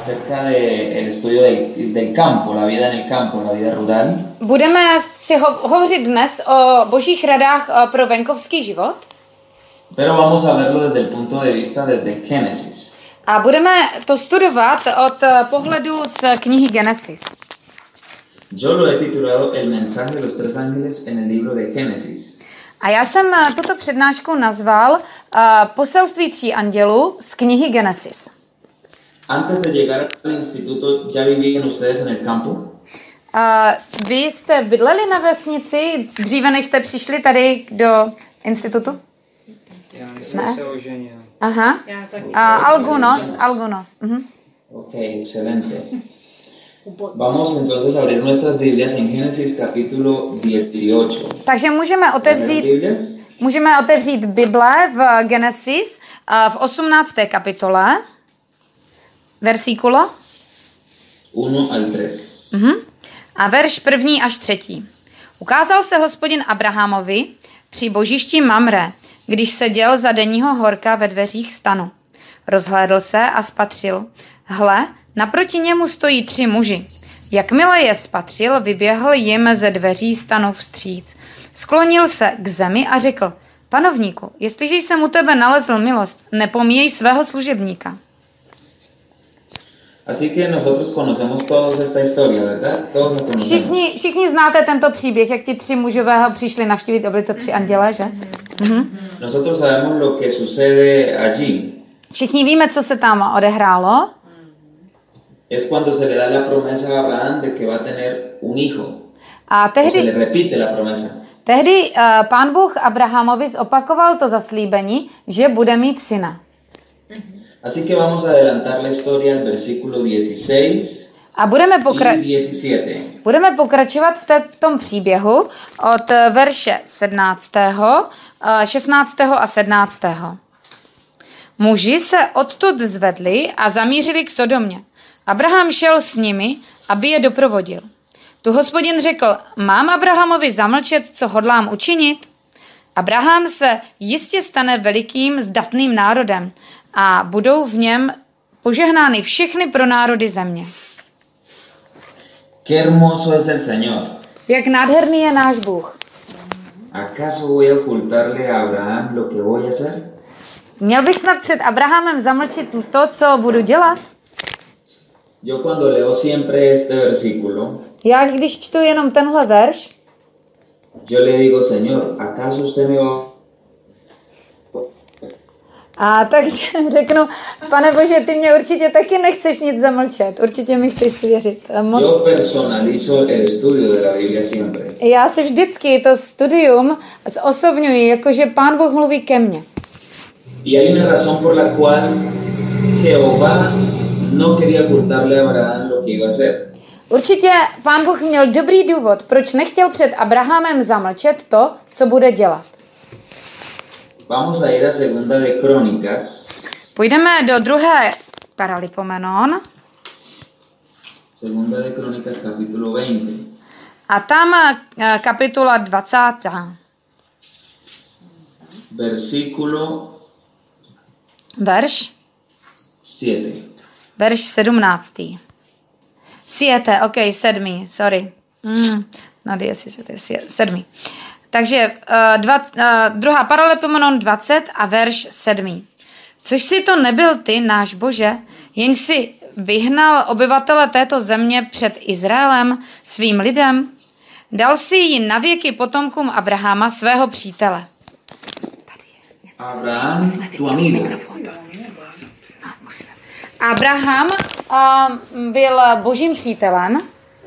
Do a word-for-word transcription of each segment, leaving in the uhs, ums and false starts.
acerca del estudio del, del campo, la vida en el campo, la vida rural. Budeme si ho- hovořit dnes o božích radách uh, pro venkovský život. Pero vamos a verlo desde el punto de vista desde Génesis. A budeme to studovat od uh, pohledu z knihy Genesis. Yo lo he titulado El mensaje de los tres ángeles en el libro de Génesis. A já jsem uh, tuto přednášku nazval uh, Poselství tří andělů z knihy Genesis. Antes de llegar al instituto, ¿ya vivían ustedes en el campo? Uh, vy jste bydleli na vesnici dříve, než jste přišli tady do institutu? Já jsem se oženil. Aha. Uh, algunos, algunos. Uh-huh. Ok, excelente. Vamos entonces a abrir nuestras Biblias en Génesis capítulo dieciocho. Takže můžeme otevřít, můžeme otevřít Bible v Genesis uh, v osmnácté kapitole, versíkulo uno al tres. Uh-huh. A verš první až třetí. Ukázal se Hospodin Abrahamovi při božišti Mamre, když seděl za denního horka ve dveřích stanu. Rozhlédl se a spatřil. Hle, naproti němu stojí tři muži. Jakmile je spatřil, vyběhl jim ze dveří stanu vstříc. Sklonil se k zemi a řekl, panovníku, jestliže jsem u tebe nalezl milost, nepomíjej svého služebníka. Así que nosotros conocemos todos esta historia, ¿verdad? Todos la conocemos. Všichni, všichni znáte tento příběh, jak ti tři mužové ho přišli navštívit, to byli to tři anděle, že? Mhm. Nosotros sabemos lo que sucede allí. Všichni víme, co se tam odehrálo. Es cuando se le da la promesa a Abraham de que va a tener un hijo. A O se le tehdy, repite la promesa. tehdy uh, pán Bůh Abrahamovi zopakoval to zaslíbení, že bude mít syna. Así que vamos a adelantar la historia al versículo dieciséis A budeme, y pokra- diecisiete. budeme pokračovat v té- tom příběhu od eh, verše sedmnáctého, eh, šestnáctého a sedmnáctého. Muži se odtud zvedli a zamířili k Sodomě. Abraham šel s nimi, aby je doprovodil. Tu Hospodin řekl, mám Abrahamovi zamlčet, co hodlám učinit? Abraham se jistě stane velikým zdatným národem a budou v něm požehnány všechny pronárody země. Qué hermoso es el Señor. Jak nádherný je náš Bůh. ¿Acaso voy a ocultarle a Abraham lo que voy a hacer? Měl bych snad před Abrahamem zamlčit to, co budu dělat? Yo cuando leo siempre este versículo, Já, když čtu jenom tenhle verš, yo le digo, Señor, ¿acaso usted me va a takže řeknu, pane Bože, ty mě určitě taky nechceš nic zamlčet, určitě mi chceš svěřit. Moc. Yo personalizo el estudio de la Biblia siempre. Já si vždycky to studium zosobňuji, jakože pán Bůh mluví ke mně. Y hay una razón por la cual Jehová no quería ocultarle a Abraham lo que iba a hacer. Určitě pán Bůh měl dobrý důvod, proč nechtěl před Abrahamem zamlčet to, co bude dělat. Vamos a ir a Segunda de Crónicas. Půjdeme do druhé Paralipomenon Segunda de Crónicas capítulo veinte. a tam eh, kapitola dvacátá. Versículo Verš? siete. Verš sedmnáctý. Siete, ok, sedmý, sorry. Mm, no, jestli se to je sie- sedmý. Takže uh, dva, uh, druhá Paralipomenon dvacet a verš sedmý. Což si to nebyl ty, náš Bože, jen si vyhnal obyvatele této země před Izraelem, svým lidem, dal si ji navěky potomkům Abrahama, svého přítele. Abraham, tu amigo. Abraham uh, byl božím přítelem.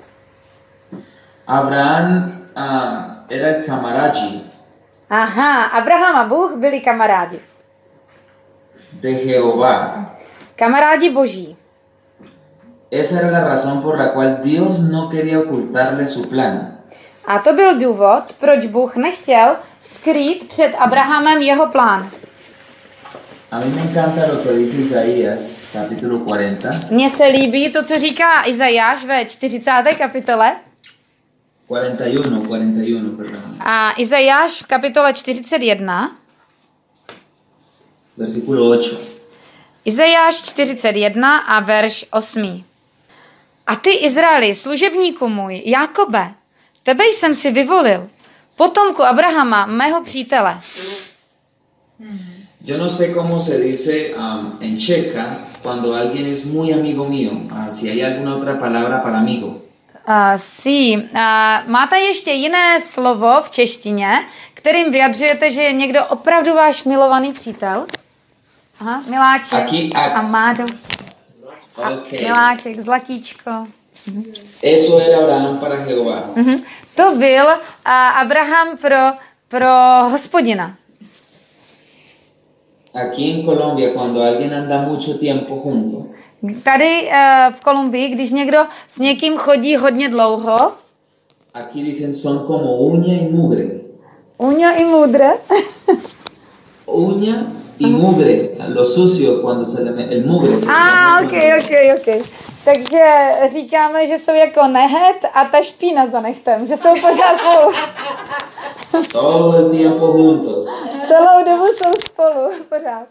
Abraham ah, era el camaradi Aha, Abraham a Bůh byli kamarádi. de Jehová. Kamarádi boží. Esa era la razón por la cual Dios no quería ocultarle su plan. A to byl důvod, proč Bůh nechtěl skrýt před Abrahamem jeho plán. A mí me encanta lo que dice Isaías, capítulo cuarenta. Mně se líbí to, co říká Izajáš ve čtyřicáté kapitole. cuarenta y uno, cuarenta y uno, perdón. A Izajáš v kapitole čtyřicet jedna. Versículo ocho. Izajáš čtyřicet jedna a verš osm. A ty, Izraeli, služebníku můj, Jákobe, tebe jsem si vyvolil, potomku Abrahama, mého přítele. Yo no sé cómo se dice um, en checa cuando alguien es muy amigo mío, uh, si hay alguna otra palabra para amigo. Uh, sí. Uh, máte ještě jiné slovo v češtině, kterým vyjadřujete, že je někdo opravdu váš milovaný přítel? Aha, miláček, Aquí, a... amado, okay. miláček, zlatíčko. Mhm. Eso era Abraham para Jehová. Mhm. To byl uh, Abraham pro, pro Hospodina. Aquí en Colombia, cuando alguien anda mucho tiempo junto, Tady uh, v Kolumbii, když někdo s někým chodí hodně dlouho, aquí dicen son como uña y mugre. uňa i mudre. Uña y mugre, lo sucio cuando se le mete el mugre. Ah, ok, ok, ok. Takže říkáme, že jsou jako nehet a ta špína za nechtem, že jsou pořád spolu. Todo el tiempo juntos. Celou dobu jsou spolu, pořád.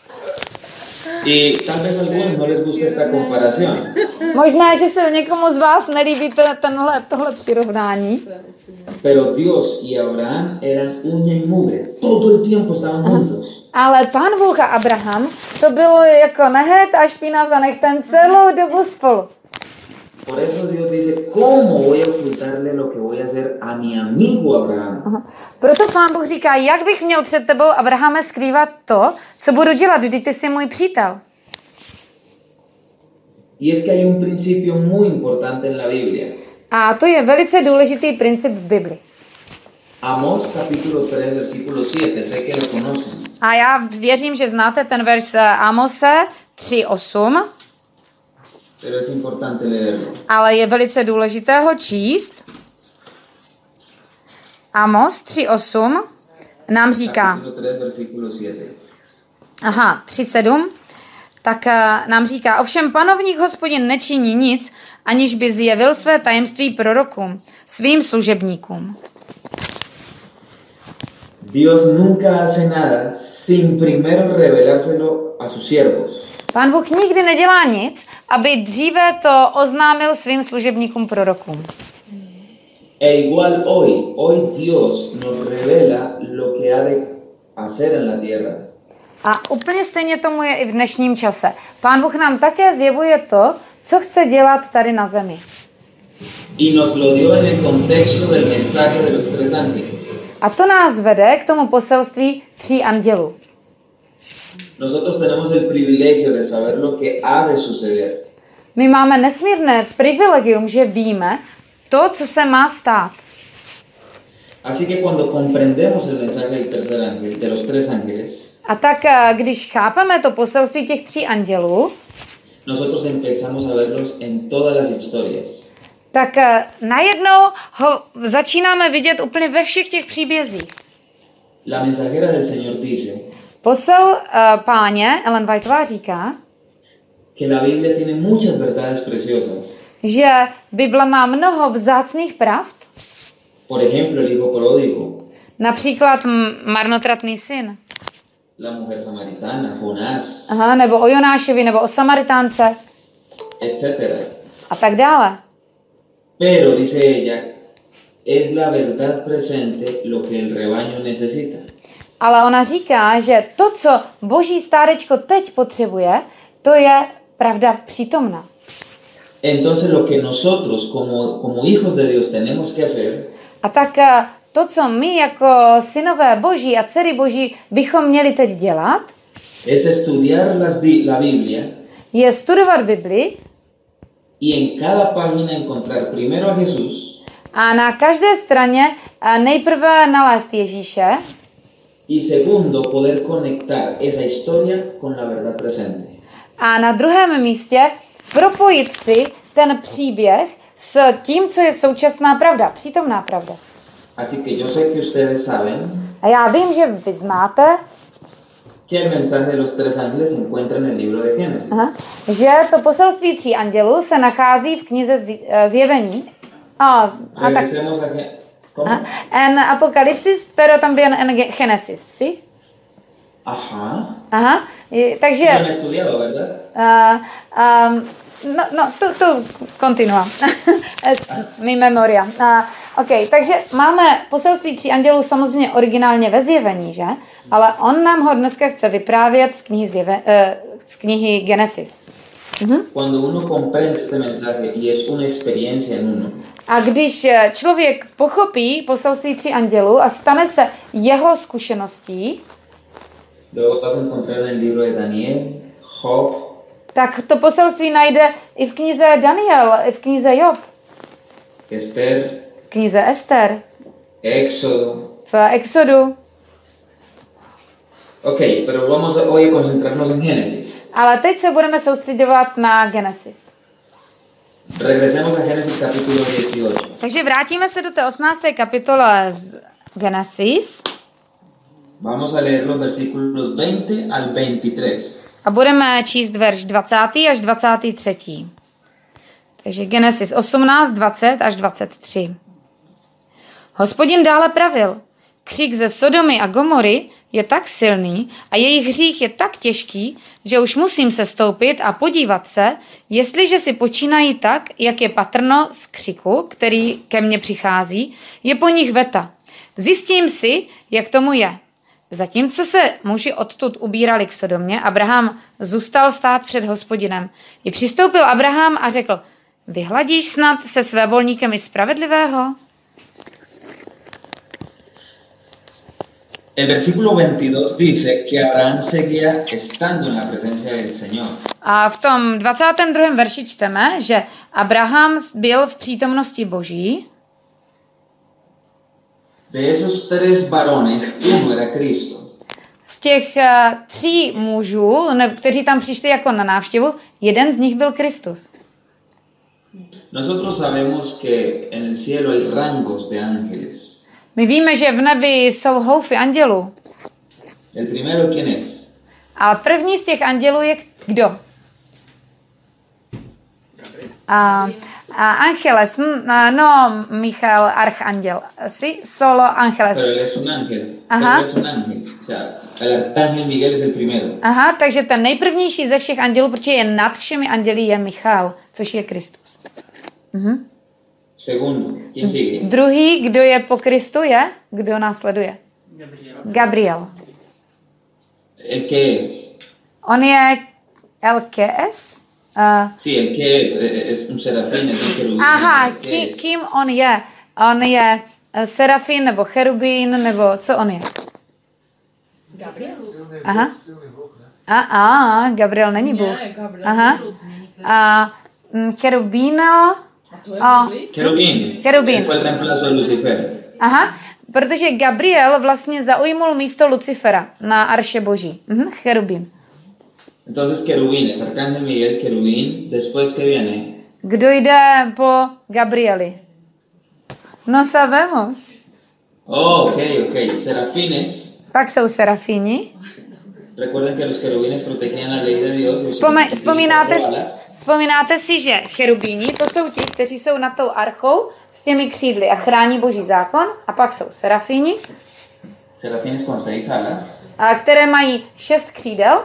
Y tal vez a algunos no les gusta esta comparación. Možná, že se někomu z vás nelíbí tenhle, tohle přirovnání. Pero Dios y Abraham eran uña y mugre. Todo el tiempo estaban juntos. Ale Pán Bůh a Abraham, to bylo jako nehet a špína za nechtem celou dobu spolu. Por eso Dios dice, ¿cómo voy a ocultarle lo que voy a hacer a mi amigo Abraham? Aha. Proto Pán Bůh říká, jak bych měl před tebou, Abrahame, skrývat to, co budu dělat, vždyť ty jsi můj přítel. Y es que hay un principio muy importante en la Biblia. A to je velice důležitý princip v Bibli. Amós capítulo tres versículo siete, sé que lo conocen. A já věřím, že znáte ten verš Amose tři osm, Pero es importante leerlo. ale je velice důležité ho číst. Amos tři osm nám říká, Capítulo tres versículo siete. aha, tři sedm, tak uh, nám říká, ovšem panovník Hospodin nečiní nic, aniž by zjevil své tajemství prorokům, svým služebníkům. Dios nunca hace nada sin primero revelárselo a sus siervos. Pán Bůh nikdy nedělá nic, aby dříve to oznámil svým služebníkům prorokům. E igual hoy, hoy Dios nos revela lo que ha de hacer en la tierra. A úplně stejně tomu je i v dnešním čase. Pán Bůh nám také zjevuje to, co chce dělat tady na zemi. Y nos lo dio en el contexto del mensaje de los tres ángeles. A to nás vede k tomu poselství tří andělů. Nosotros tenemos el privilegio de saber lo que ha de suceder. My máme nesmírné privilegium, že víme to, co se má stát. Así que cuando comprendemos el mensaje del tercer ángel, de los tres ángeles, A tak, když chápeme to poselství těch tří andělů, nosotros empezamos a verlos en todas las historias. tak najednou ho začínáme vidět úplně ve všech těch příbězích. La mensajera del Señor dice Posel uh, páně Ellen Whiteová říká, que la Biblia tiene muchas verdades preciosas. že Bible má mnoho vzácných pravd, Por ejemplo, el hijo pródigo, například m- marnotratný syn, la mujer samaritana, Jonás, aha, nebo o Jonášovi, nebo o Samaritánce etcétera. a tak dále. Pero, dice ella, es la verdad presente lo que el rebaño necesita. Ale ona říká, že to, co boží stádečko teď potřebuje, to je pravda přítomná. Entonces, lo que nosotros como, como hijos de Dios tenemos que hacer A tak eh, to, co my jako synové boží a dcery boží bychom měli teď dělat, es estudiar las, bi- la Biblia je studovat Bibli y en cada página encontrar primero a Jesús a na každé straně eh, nejprve nalézt Ježíše y segundo poder conectar esa historia con la verdad presente. a na druhém místě propojit si ten příběh s tím, co je současná pravda, přítomná pravda. Así que yo sé que ustedes saben A já vím, že vy znáte, que el mensaje de los tres ángeles se encuentra en el libro de Génesis. aha, že to poselství tří andělů se nachází v knize Zj- eh, Zjevení. A, a tak, Regresemos a Gen- ¿Cómo? aha, en Apocalipsis, pero también en Ge- Genesis, ¿sí? Ajá. Aha, I, takže... Sí, lo han estudiado, ¿verdad? Uh, um, no, no, tu, tu continua. Es mi memoria. Uh, OK, takže máme poselství tří andělů samozřejmě originálně ve Zjevení, že? Ale on nám ho dneska chce vyprávět z knihy, zjeve, uh, z knihy Genesis. Uh-huh. Cuando uno comprende este mensaje y es una experiencia en uno, a když člověk pochopí poselství tří andělů a stane se jeho zkušeností, luego vas a encontrar en el libro de Daniel, Job, tak to poselství najde i v knize Daniel, i v knize Job, Esther, knize Ester, Éxodo. v Exodu. Ok, pero vamos a hoy a concentrarnos en Génesis. Ale teď se budeme soustředovat na Genesis. Regresemos a Génesis capítulo dieciocho. Takže vrátíme se do té osmnácté kapitole z Genesis. Vamos a leer los versículos veinte al veintitrés. A budeme číst verš dvacátý až dvacátý třetí. Takže Genesis osmnáct, dvacet až dvacet tři. Hospodin dále pravil: křik ze Sodomy a Gomory je tak silný a jejich hřích je tak těžký, že už musím se stoupit a podívat se, jestliže si počínají tak, jak je patrno z křiku, který ke mně přichází, je po nich veta. Zjistím si, jak tomu je. Zatímco se muži odtud ubírali k Sodomě, Abraham zůstal stát před Hospodinem. I přistoupil Abraham a řekl: vyhladíš snad se svévolníkem i spravedlivého? El versículo veintidós dice que Abraham seguía estando en la presencia del Señor. A v tom dvacátém druhém verši čteme, že Abraham byl v přítomnosti Boží. De esos tres varones, uno era Cristo. Z těch uh, tří mužů, ne, kteří tam přišli jako na návštěvu, jeden z nich byl Kristus. Nosotros sabemos que en el cielo hay rangos de ángeles. My víme, že v nebi jsou houfy andělů. El primero, ¿quién es? A první z těch andělů je kdo? A, a Angeles, no, Michal, archanděl. Sí, solo Angeles. Pero él es un ángel. Ajá. Él es un ángel. O sea, el arcángel Miguel es el primero. Aha, takže ten nejprvnější ze všech andělů, protože je nad všemi anděli, je Michal, což je Kristus. Mhm. Segundo, ¿quién sigue? Druhý, kdo je po Kristu, je? Kdo následuje? Gabriel. Gabriel. ¿El qué es? On je el que es? Uh, Sí, el qué es. Es un serafín, es un querubín. aha, ¿El qué ký, es? kým on je? On je uh, serafín nebo cherubín, nebo co on je? Gabriel? Aha. A, a, Gabriel není Bůh. Ne, Gabriel Aha. není Bůh. A mm, cherubíno. A to je A, v Biblii? Querubín. Querubín. Él fue el reemplazo de Lucifer. aha, protože Gabriel vlastně zaujmul místo Lucifera na arše boží. Mhm, cherubín. Entonces, querubines, arcángel Miguel, querubín. Después, ¿qué viene? Kdo jde po Gabrieli? No sabemos. Oh, ok, ok. Serafines. Pak jsou serafíni. Recuerden que los querubines protegían la ley de Dios. Los Vzpome, tienen vzpomínáte, cuatro alas. vzpomínáte si, že cherubíni, to jsou ti, kteří jsou nad tou archou s těmi křídly a chrání boží zákon. A pak jsou serafíni, Serafines con seis alas. a které mají šest křídel.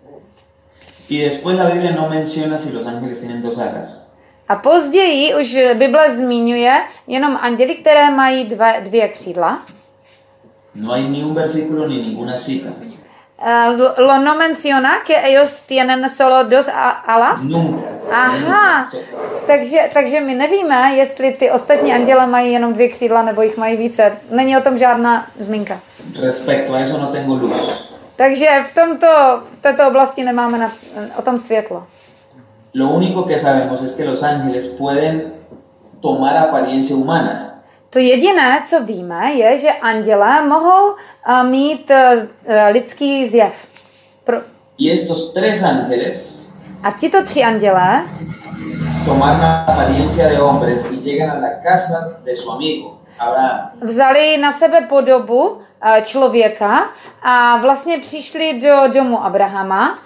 Y después la Biblia no menciona si los ángeles tienen dos alas. A později už Bible zmiňuje jenom anděli, které mají dvě, dvě křídla. No hay ni un versículo ni ninguna cita. Uh, lo no menciona que ellos tienen solo dos a- alas. Nunca. Aha, Nunca. takže, takže my nevíme, jestli ty ostatní anděle mají jenom dvě křídla nebo jich mají více. Není o tom žádná zmínka. Respecto a eso no tengo luz. Takže v, tomto, v této oblasti nemáme na, o tom světlo. Lo único que sabemos es que los ángeles pueden tomar apariencia humana. To jediné, co víme, je, že anděle mohou uh, mít uh, lidský zjev. Pro... Y estos tres ángeles A tito tři anděle tomaron la apariencia de hombres y llegan a la casa de su amigo, Abraham. vzali na sebe podobu uh, člověka a vlastně přišli do domu Abrahama.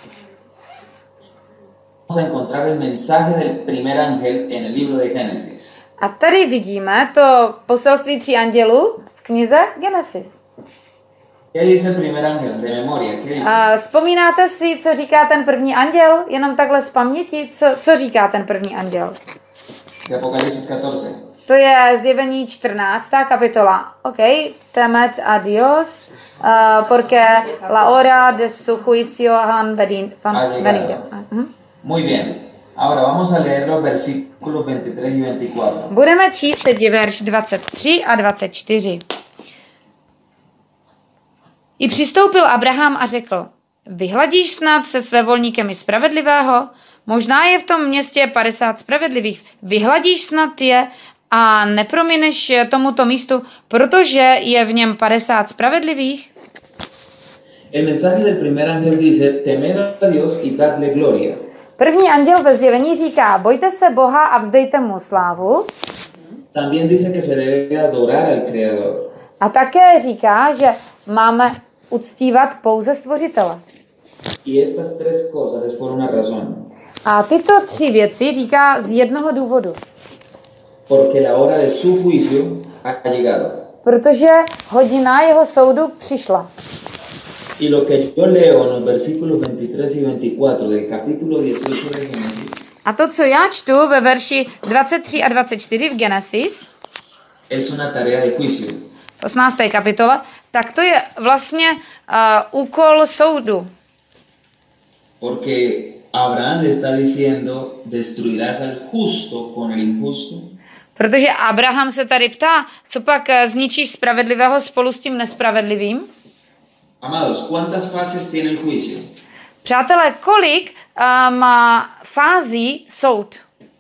Vamos a encontrar el mensaje del primer ángel en el libro de Génesis. A tady vidíme to poselství tří andělů v knize Genesis. ¿Qué dice el primer ángel de memoria? ¿Qué dice? Uh, vzpomínáte si, co říká ten první anděl? Jenom takhle z paměti, co, co říká ten první anděl? De Apocalipsis catorce. To je Zjevení čtrnáctá kapitola. Ok, temed a Dios, uh, porque la hora de su juicio han venido. Uh-huh. Muy bien. Ahora vamos a leer los versículos veintitrés y veinticuatro. Budeme číst teď verš dvacet tři a dvacet čtyři. I přistoupil Abraham a řekl, vyhladíš snad se svévolníkem i spravedlivého? Možná je v tom městě padesát spravedlivých. Vyhladíš snad je a neproměneš tomuto místu, protože je v něm padesát spravedlivých? El mensaje del primer ángel dice, temed a Dios y dadle gloria. První anděl ve zjevení říká, bojte se Boha a vzdejte mu slávu. También dice que se debe adorar al Creador. A také říká, že máme uctívat pouze Stvořitele. Y estas tres cosas es por una razón. A tyto tři věci říká z jednoho důvodu. Porque la hora de su juicio ha llegado. Protože hodina jeho soudu přišla. Y lo que yo leo en los versículos veintitrés y veinticuatro del capítulo dieciocho de Génesis. A to, co já čtu ve verši dvacet tři a dvacet čtyři v Genesis, es una tarea de juicio. osmnácté kapitole, tak to je vlastně uh, úkol soudu. Porque Abraham le está diciendo, destruirás al justo con el injusto. Protože Abraham se tady ptá, co pak zničíš spravedlivého spolu s tím nespravedlivým? Amados, ¿cuántas fases tiene el juicio? Přátelé, kolik uh, má fází soud?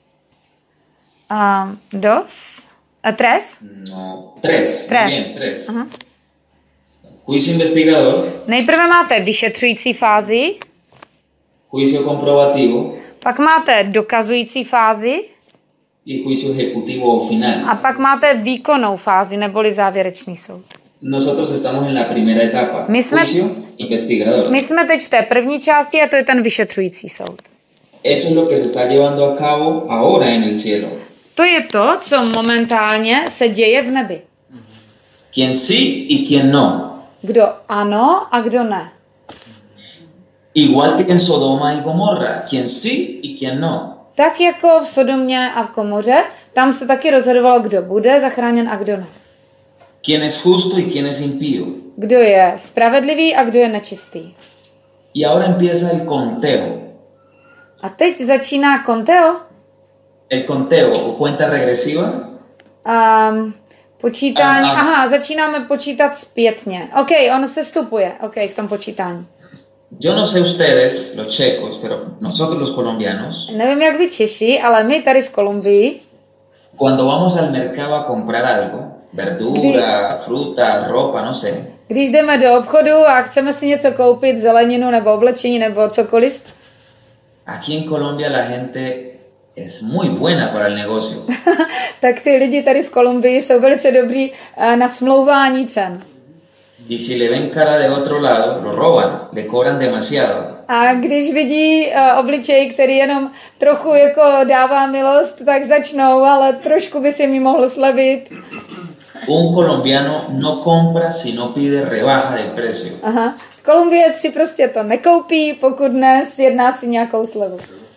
Uh, dos? Uh, tres? No, tres. Tres. Bien, tres. Uh-huh. Juicio investigador, Nejprve máte vyšetřující fázi, juicio comprobativo pak máte dokazující fázi y juicio ejecutivo o final. a pak máte výkonnou fázi neboli závěrečný soud. Nosotros estamos en la primera etapa, My jsme- juicio investigador. My jsme teď v té první části a to je ten vyšetřující soud. Eso es lo que se está llevando a cabo ahora en el cielo. To je to, co momentálně se děje v nebi. Quien sí y quien no. Kdo ano a kdo ne. Igual que en Sodoma y Gomorra, quien sí y quien no. Tak jako v Sodomě a v Komoře, tam se taky rozhodovalo, kdo bude zachráněn a kdo ne. Quien es justo y quien es impío. Kdo je spravedlivý a kdo je nečistý. Y ahora empieza el conteo. A teď začíná konteo. El conteo o cuenta regresiva. Um, počítání. A- a- Aha, začínáme počítat zpětně. OK, on se stupuje. OK, v tom počítání. Yo no sé ustedes, los checos, pero nosotros los colombianos, Nevím, jak vy Češi, ale my tady v Kolumbii, cuando vamos al mercado a comprar algo, verdura, fruta, ropa, no sé, když jdeme do obchodu a chceme si něco koupit, zeleninu nebo oblečení nebo cokoliv, aquí en Colombia la gente es muy buena para el negocio. tak ty lidi tady v Kolumbii jsou velice dobří eh, na smlouvání cen. Y si le ven cara de otro lado, lo roban, le cobran demasiado. A když vidí uh, obličej, který jenom trochu jako dává milost, tak začnou, ale trošku by si mi mohl slevit. Un colombiano no compra si no pide rebaja del precio. Aha. Kolumbiec si prostě to nekoupí, pokud ne sjedná si nějakou slevu.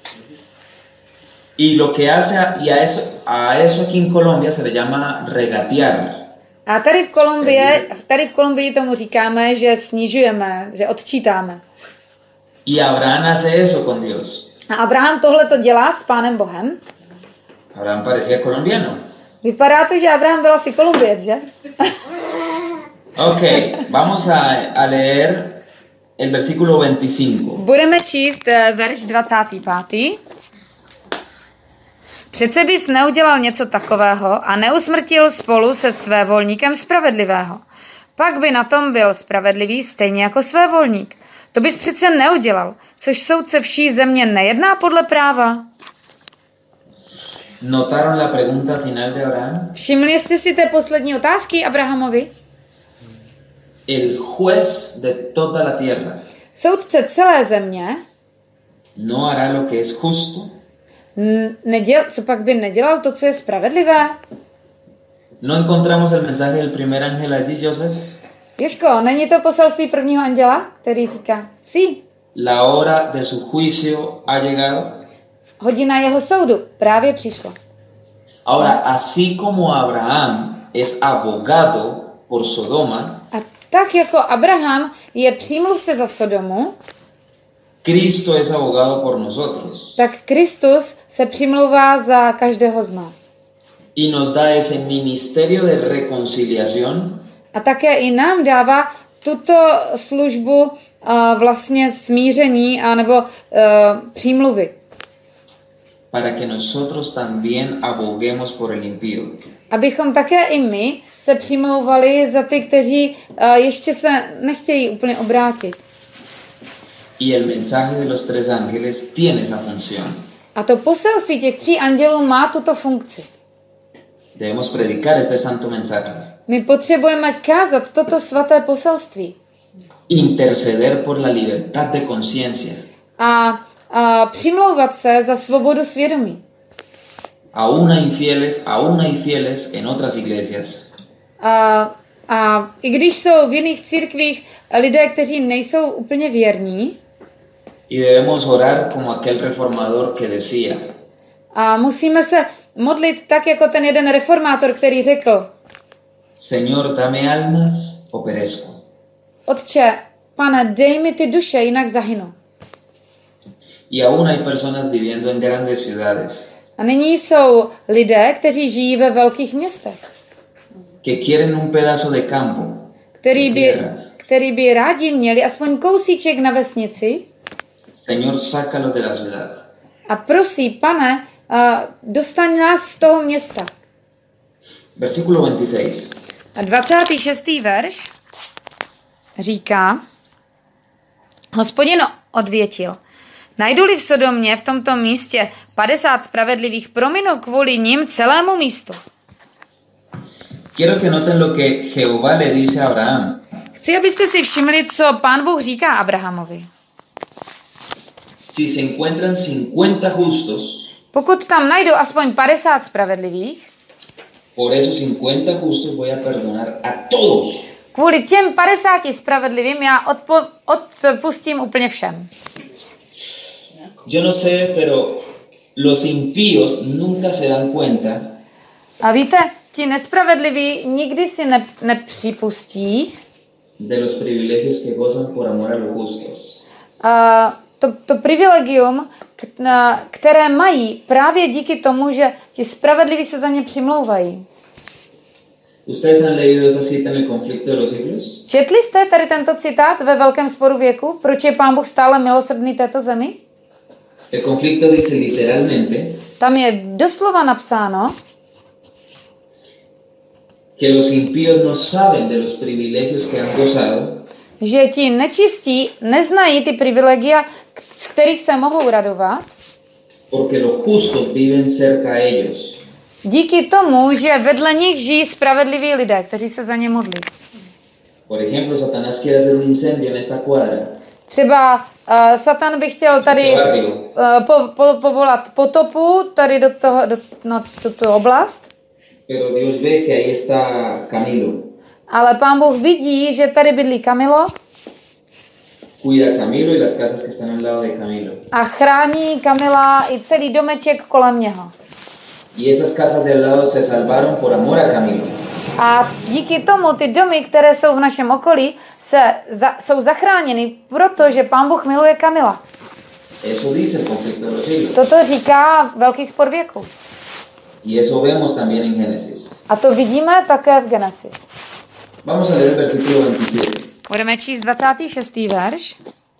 Y lo que hace, a- y a eso, a eso aquí en Colombia se le llama regatear. A tady v Kolumbii, tady v Kolumbii tomu říkáme, že snižujeme, že odčítáme. Y Abraham hace eso con Dios. A Abraham tohle to dělá s Pánem Bohem. Abraham parecía colombiano. Vypadá to, že Abraham byl asi Kolumbiec, že? Ok, vamos a, a leer el versículo veinticinco. Budeme číst eh, verš dvacátý pátý Přece bys neudělal něco takového a neusmrtil spolu se svévolníkem spravedlivého. Pak by na tom byl spravedlivý stejně jako svévolník. To bys přece neudělal, což soudce vší země nejedná podle práva. ¿Notaron la pregunta final de Abraham? Všimli jste si té poslední otázky Abrahamovi? El juez de toda la tierra Soudce celé země, no hará lo que es justo. n- neděl, co pak by nedělal to, co je spravedlivé? ¿No encontramos el mensaje del primer ángel allí, Joseph? Jožko, není to poselství prvního anděla, který říká, sí, la hora de su juicio ha llegado? hodina jeho soudu právě přišla. Ahora, así como Abraham es abogado por Sodoma, A tak jako Abraham je přímluvce za Sodomu, Cristo es abogado por nosotros tak Kristus se přimlouvá za každého z nás. y nos da ese ministerio de reconciliación A také i nám dává tuto službu uh, vlastně smíření anebo uh, přímluvy. para que nosotros también aboguemos por el impío. Abychom také i my se přimlouvali za ty, kteří uh, ještě se nechtějí úplně obrátit. Y el mensaje de los tres ángeles tiene esa función. A to poselství těch tří andělů má tuto funkci. Debemos predicar este santo mensaje, My potřebujeme kázat toto svaté poselství interceder por la libertad de conciencia, a, a přimlouvat se za svobodu svědomí. aún hay infieles, aún hay fieles en otras iglesias, A, a i když jsou v jiných církvích lidé, kteří nejsou úplně věrní, y debemos orar como aquel reformador que decía, a musíme se modlit tak, jako ten jeden reformátor, který řekl, Señor, dame almas o perezco. Otče, pane, dej mi ty duše, jinak zahynu. Y aún hay personas viviendo en grandes ciudades A nyní jsou lidé, kteří žijí ve velkých městech, que quieren un pedazo de campo, který de by, tierra. který by rádi měli aspoň kousíček na vesnici Señor, sácalo de la ciudad. a prosí, pane, a dostaň nás z toho města. Versículo veintiséis. A dvacátý šestý verš říká, Hospodin odvětil, najdu-li v Sodomě v tomto místě padesát spravedlivých, prominu kvůli nim celému místu. Quiero que noten lo que Jehová le dice a Abraham. Chci, abyste si všimli, co Pán Bůh říká Abrahamovi. Si se encuentran cincuenta justos, Pokud tam najdu aspoň padesát spravedlivých, por esos cincuenta justos voy a perdonar a todos. kvůli těm padesáti spravedlivým já odpo, odpustím úplně všem. Yo no sé, pero los impíos nunca se dan cuenta A víte, ti nespravedliví nikdy si ne, nepřipustí de los privilegios que gozan por amor a los justos. uh, to, to privilegium, k, na, které mají právě díky tomu, že ti spravedliví se za ně přimlouvají. ¿Ustedes han leído esa cita en el conflicto de los siglos? Četli jste tady tento citát ve Velkém sporu věku? Proč je Pán Bůh stále milosrdný této zemi? El conflicto dice literalmente Tam je doslova napsáno, que los impíos no saben de los privilegios que han gozado že ti nečistí neznají ty privilegia, k- z kterých se mohou radovat, porque los justos viven cerca a ellos. díky tomu, že vedle nich žijí spravedliví lidé, kteří se za ně modlí. Por ejemplo, Satanás quiere hacer un incendio en esta cuadra, Třeba uh, Satan by chtěl tady ese barrio, uh, po, po, povolat potopu tady do, toho, do na tuto oblast, pero Dios ve que ahí está Camilo. ale Pán Bůh vidí, že tady bydlí Kamilo Cuida a Camilo y las casas que están al lado de Camilo. a chrání Kamila i celý domeček kolem něho. Y esas casas de al lado se salvaron por amor a Camilo. A díky tomu ty domy, které jsou v našem okolí, se za, jsou zachráněny, protože Pán Bůh miluje Kamila. Eso dice el conflicto de los siglos. Toto říká Velký spor věku. Y eso vemos también en Génesis. A to vidíme také v Genesis. Vamos a leer el versículo veintisiete. Budeme číst dvacátý šestý verš.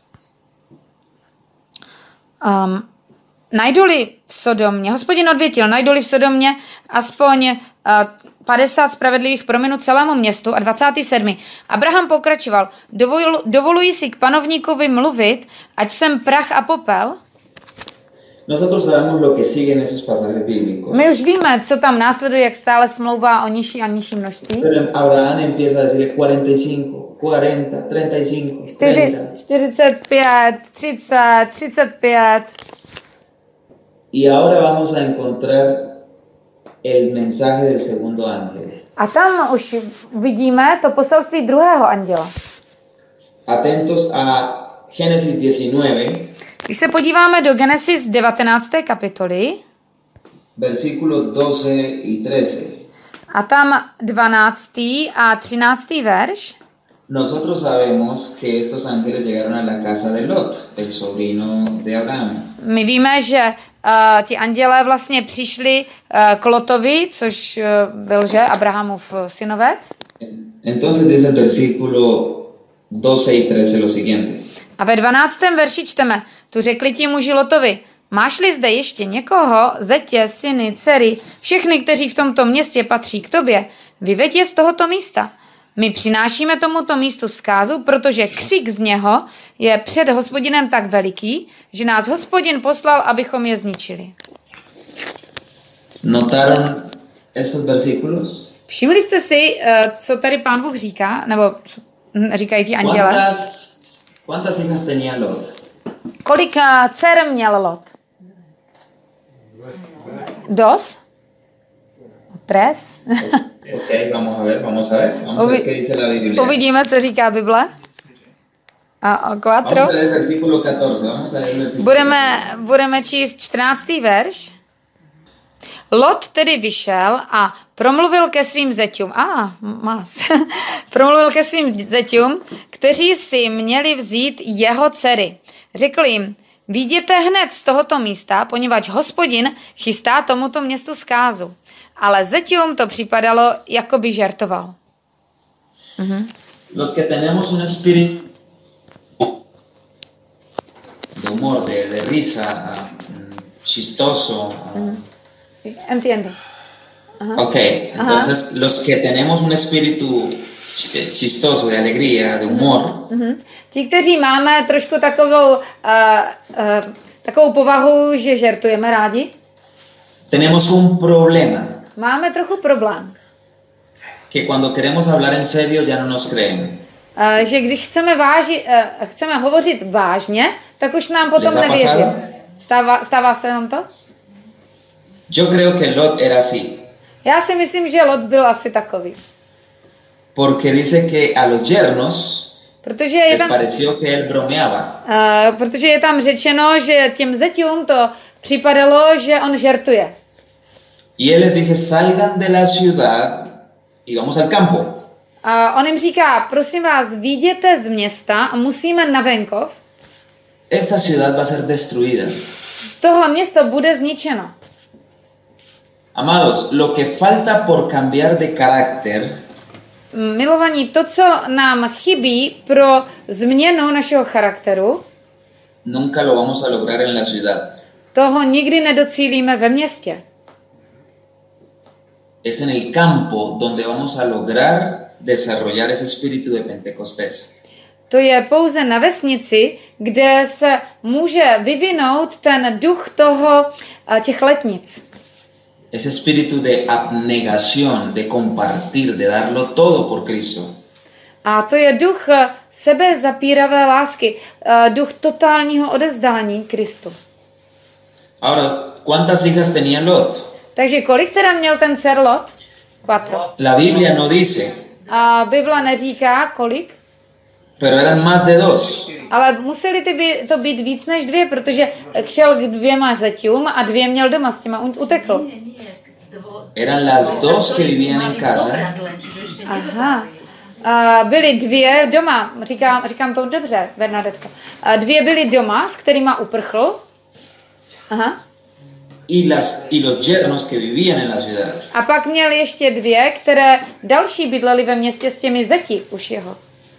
Um, najdu-li v Sodomě, Hospodin odvětil, najdu-li v Sodomě aspoň uh, padesát spravedlivých, prominu celému městu. A dvacátý sedmý Abraham pokračoval, Dovol, dovoluji si k panovníkovi mluvit, ať jsem prach a popel. Nosotros sabemos lo que sigue en esos pasajes bíblicos. My už víme, co tam následuje, jak stále smlouvá o nižší a nižší množství. Pero Abraham empieza a decir cuarenta y cinco, cuarenta, treinta y cinco, treinta. čtyřicet pět, třicet, třicet pět. Y ahora vamos a encontrar el mensaje del segundo ángel. A tam už vidíme to poselství druhého anděla. Atentos a Génesis diecinueve, Když se podíváme do Genesis devatenácté kapitoly, versículos doce y trece. a tam dvanáctý a třináctý verš, Nosotros sabemos que estos ángeles llegaron a la casa de Lot, el sobrino de Abraham. my víme, že uh, ti andělé vlastně přišli uh, k Lotovi, což uh, byl, že, Abrahamův synovec. Entonces dice el versículo doce y trece lo siguiente. A ve dvanáctém verši čteme, tu řekli ti muži Lotovi, máš-li zde ještě někoho, zetě, syny, dcery, všechny, kteří v tomto městě patří k tobě, vyveď je z tohoto místa. My přinášíme tomuto místu zkázu, protože křik z něho je před Hospodinem tak veliký, že nás Hospodin poslal, abychom je zničili. ¿Notaron esos versículos? Všimli jste si, co tady Pán Bůh říká, nebo co říkají ti anděle? ¿Cuántas, cuántas hijas tenía Lot? Kolik dcer měl Lot? Dos? Tres? Ok, vamos a ver, vamos a ver. Vamos a ver qué dice la Biblia. Uvidíme, co říká Bible. A, a quattro. Vamos a leer el versículo catorce. Vamos a leer el versículo Budeme, budeme číst čtrnáctý verš. Lot tedy vyšel a promluvil ke svým zeťům. A, ah, mas. promluvil ke svým zeťům, kteří si měli vzít jeho dcery. Řekl jim, vyjděte hned z tohoto místa, poněvadž Hospodin chystá tomuto městu zkázu. Ale zeťům to připadalo, jako by žertoval. Mhm. Los que tenemos un espíritu de humor, de, de risa, mm, chistoso. Mhm. Sí, entiendo. Aha. Ok, entonces Aha. los que tenemos un espíritu ch- chistoso, de alegría, de humor. Mhm. Ti, kteří máme trošku takovou, uh, uh, takovou povahu, že žertujeme rádi, tenemos un problema. Máme trochu problém. Que cuando queremos hablar en serio ya no nos creen. Uh, že když chceme, váži, uh, chceme hovořit vážně, tak už nám potom nevěří. Stává, stává se nám to? Yo creo que Lot era así. Já si myslím, že Lot byl asi takový. Porque dice que a los yernos protože je les tam, pareció que él bromeaba. Uh, protože je tam řečeno, že těm zeťům to připadalo, že on žertuje. Y él les dice, salgan de la ciudad y vamos al campo. A on jim říká, prosím vás, vyjděte z města a musíme na venkov. Esta ciudad va a ser destruida. Tohle město bude zničeno. Amados, lo que falta por cambiar de carácter Milovaní, to, co nám chybí pro změnu našeho charakteru, nunca lo vamos a lograr en la ciudad. Toho nikdy nedocílíme ve městě. Es en el campo donde vamos a lograr desarrollar ese espíritu de Pentecostés. To je pouze na vesnici, kde se může vyvinout ten duch toho, těch letnic. Ese espíritu de abnegación, de compartir, de darlo todo por Cristo. A to je duch sebezapíravé lásky, duch totálního odevzdání Kristu. Ahora, ¿cuántas hijas tenía Lot? Takže kolik teda měl ten dcer Lot? Quattro. La Biblia no dice. A Bible neříká kolik. Pero eran más de dos. Ale museli ty by to být víc než dvě, protože šel k dvěma zeťům a dvě měl doma, s těma utekl. Eran las dos que vivían en casa. Aha. A byly dvě doma, říkám, říkám to dobře, Bernadetko. A dvě byly doma, s kterýma uprchl. Aha. Y, las, y los yernos que vivían en la ciudad. A pak měl ještě dvě, které další bydleli ve městě s těmi zeti už jeho.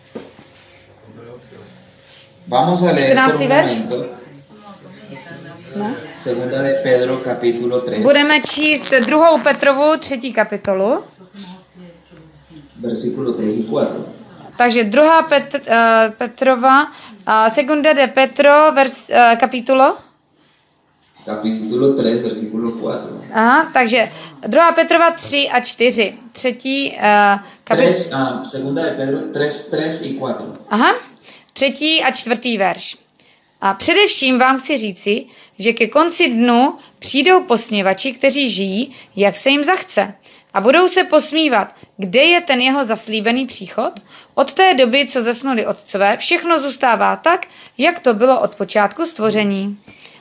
Vamos a leer por un verš? momento. No. Segunda de Pedro, capítulo tres. Budeme číst druhou Petrovu, třetí kapitolu. Versículo tres y cuatro. Takže druhá Pet, uh, Petrova, uh, segunda de Petro, vers, uh, kapitulo. Capítulo tres, versículo cuatro. Aha, takže druhá Petrova tři a čtyři. Třetí uh, kapitola. Ah, segunda de Pedro tres, tres y cuatro. Aha, třetí a čtvrtý verš. A především vám chci říci, že ke konci dnu přijdou posměvači, kteří žijí, jak se jim zachce. a budou se posmívat, kde je ten jeho zaslíbený příchod. Od té doby, co zesnuli otcové, všechno zůstává tak, jak to bylo od počátku stvoření.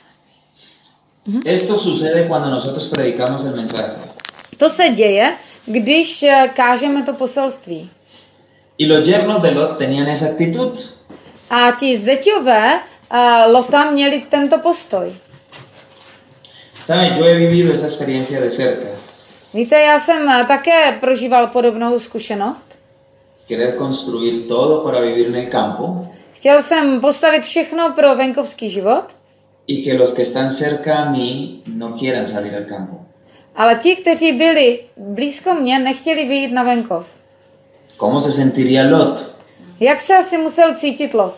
Esto sucede cuando nosotros predicamos el mensaje. To se děje, když eh, kážeme to poselství. Y los yernos de Lot tenían esa actitud. A ti zeťové uh, Lota měli tento postoj. Saben, yo he vivido esa experiencia de cerca. Víte, já jsem uh, také prožíval podobnou zkušenost. Querer construir todo para vivir en el campo. Chtěl jsem postavit všechno pro venkovský život. Y que los que están cerca a mí no quieran salir al campo. Ale ti, kteří byli blízko mě, nechtěli vyjít na venkov. ¿Cómo se sentiría Lot? Jak se asi musel cítit Lot?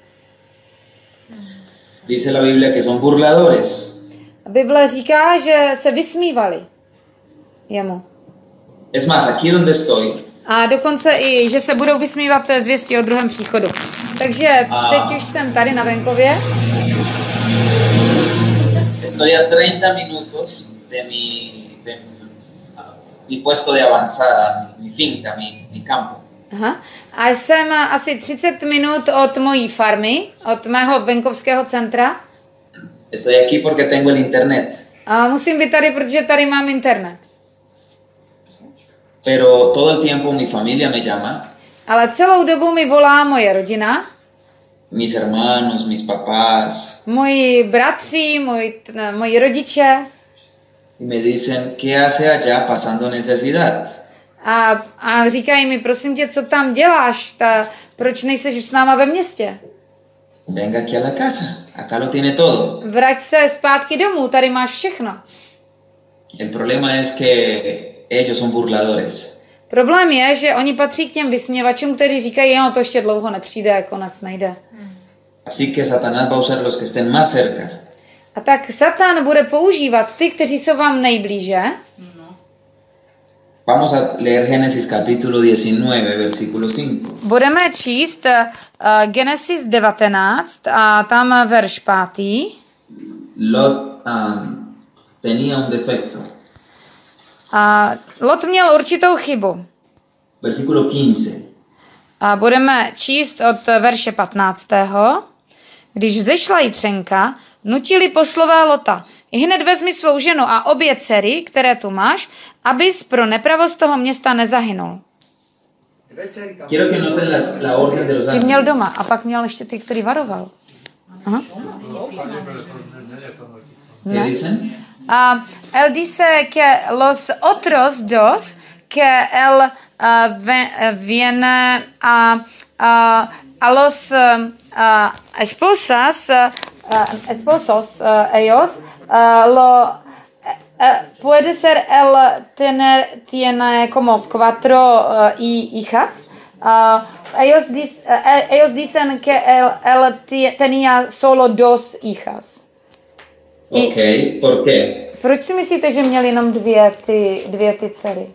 Dice la Biblia que son burladores. Bible říká, že se vysmívali jemu. Es más, aquí donde estoy, A dokonce i, že se budou vysmívat té zvěsti o druhém příchodu. Takže teď už jsem tady na venkově. estoy a treinta minutos de mi, de mi puesto de avanzada, mi, mi finca, mi, mi campo. Aha. A jsem asi třicet minut od mojí farmy, od mého venkovského centra. Estoy aquí porque tengo el internet. A musím být tady, protože tady mám internet. Pero todo el tiempo mi familia me llama, Ale celou dobu mi volá moje rodina, mis hermanos, mis papás, moji bratři, moji, t- moji rodiče y me dicen, ¿qué hace allá pasando necesidad? a, a říkají mi, prosím tě, co tam děláš, ta, proč nejseš s náma ve městě? Venga aquí a la casa, acá lo tiene todo. Vrať se zpátky domů, tady máš všechno. El problema es que ellos son burladores. Problém je, že oni patří k těm vysměvačům, kteří říkají, no to ještě dlouho nepřijde, konec nejde. Así que Satanás va a usar los que estén más cerca. A tak Satan bude používat ty, kteří jsou vám nejblíže. Vamos a leer Génesis capítulo diecinueve, versículo cinco. Budeme číst uh, Genesis devatenáct a tam verš pátý. Lot um, tenía un defecto. A Lot měl určitou chybu. Versículo quince. A budeme číst od verše patnáctého. Když vzešla jitřenka, nutili poslové Lota. I hned vezmi svou ženu a obě dcery, které tu máš, abys pro nepravost toho města nezahynul. Quiero que noten las, la orden de los Ty měl ángeles. doma a pak měl ještě ty, který varoval. Aha. ¿Qué dicen? Uh, él dice que los otros dos que él uh, ve, uh, viene a, uh, a los uh, uh, esposas, uh, uh, esposos, uh, ellos, uh, lo, uh, puede ser él tener, tiene como cuatro uh, hijas. Uh, ellos, dis, uh, ellos dicen que él, él t- tenía solo dos hijas. Ok, ¿por qué? Proč si myslíte, že měl jenom dvě ty, dvě ty dcery?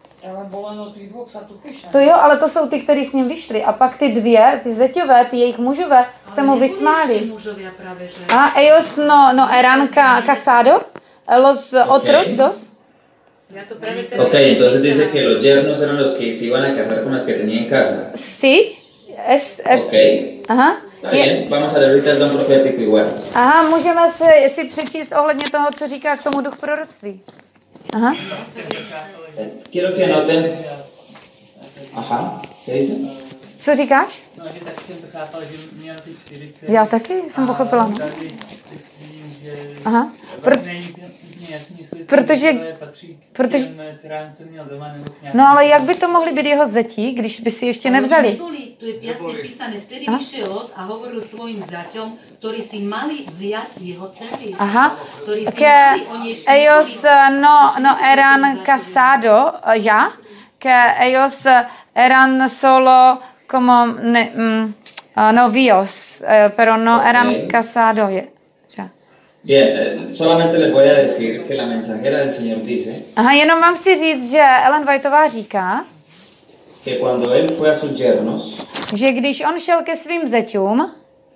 To jo, ale to jsou ty, kteří s ním vyšli. A pak ty dvě, ty zeťové, ty jejich mužové, se mu vysmáli. A ellos no, no eran ca, casado, los otros dos. Ok, entonces dice que los yernos eran los que se iban a casar con las que tenía en casa. Sí, es, es, Ok, aha. está bien. Vamos a leer ahorita el don profético igual. Aha, můžeme si, si přečíst ohledně toho, co říká k tomu duch proroctví. Aha. Eh, Quiero que noten. Ajá, ¿qué dice? Co říkáš? No, že tak jsem to chápal, že měl ty čtyřicet. Já taky jsem pochopila. No. Tady vím, že Aha. Pro, není úplně jasný, jestli Protože- ty patří k protože- těm dcerám, co měl doma, nebo k nějakým. no ale jak by to mohli být jeho zetí, když by si ještě nevzali? Neboli, tu je jasne písané, vtedy vyšiel Lot a hovoril svojim zaťom, ktorí si mali vziať jeho dcery. Ajá. Ktorí si Que mali, oni ešte ellos neboli- eh, no, no eran casado eh, ya, que ellos eh, eran solo como ne, mm, eh, novios, eh, pero no eran Ok. casado ya. Ya. Bien, eh, solamente les voy a decir que la mensajera del Señor dice Aha, jenom vám chci říct, že Ellen Whiteová říká, que cuando él fue a sus yernos, že když on šel ke svým zeťům,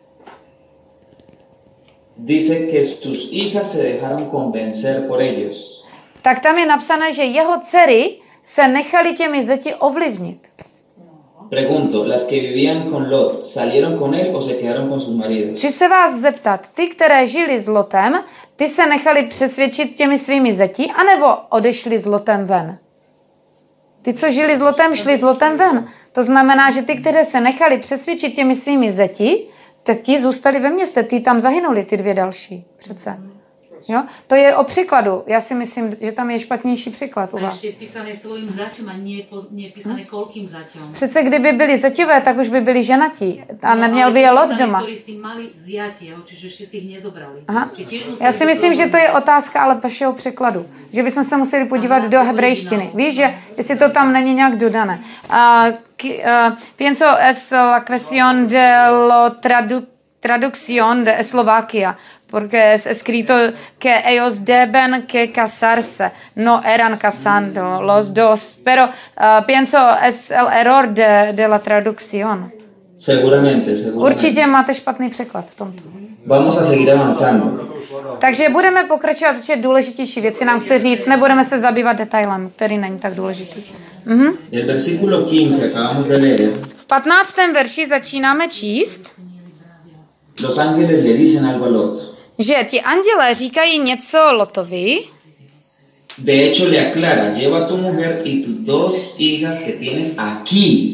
dice que sus hijas se dejaron convencer por ellos. tak tam je napsané, že jeho dcery se nechali těmi zeti ovlivnit. Pregunto, las que vivían con Lot, ¿salieron con él o se quedaron con sus maridos? Chci se vás zeptat, ty, které žili s Lotem, ty se nechali přesvědčit těmi svými zeti, anebo odešli s Lotem ven? Ty, co žili s Lotem, šli s Lotem ven. To znamená, že ty, kteří se nechali přesvědčit těmi svými zeti, tak ti zůstali ve městě, ty tam zahynuli, ty dvě další přece. Jo? To je o příkladu. Já si myslím, že tam je špatnější příklad u A vás. ještě je písané svojím zaťom a nie, po, nie je písané koľkým zaťom. Přece kdyby byli zetivé, tak už by byli ženatí. A neměl by je Lot doma. Ktorí si mali vziať jeho, čiže ešte si ich nezobrali. Aha. Si tiež museli Já si myslím, byť že to je otázka ale vašeho překladu. Že bychom se museli podívat do hebrejštiny. Víš, že jestli to tam není nějak dodané. Uh, uh, pienso es la cuestión de lo tradu traducción de Eslovaquia. Porque es escrito que ellos deben que casarse, no eran casando los dos, pero uh, pienso es el error de, de la traducción. Seguramente, seguramente. Určitě máte špatný překlad v tomto. Vamos a seguir avanzando. Takže budeme pokračovat, protože důležitější věci nám chce říct, nebudeme se zabývat detailem, který není tak důležitý. Mhm. El versículo quince, acabamos de leer. V patnáctém verši začínáme číst, Los ángeles le dicen algo a Lot. že ti andělé říkají něco Lotovi. De hecho, le aclara, lleva a tu mujer y tus dos hijas que tienes aquí.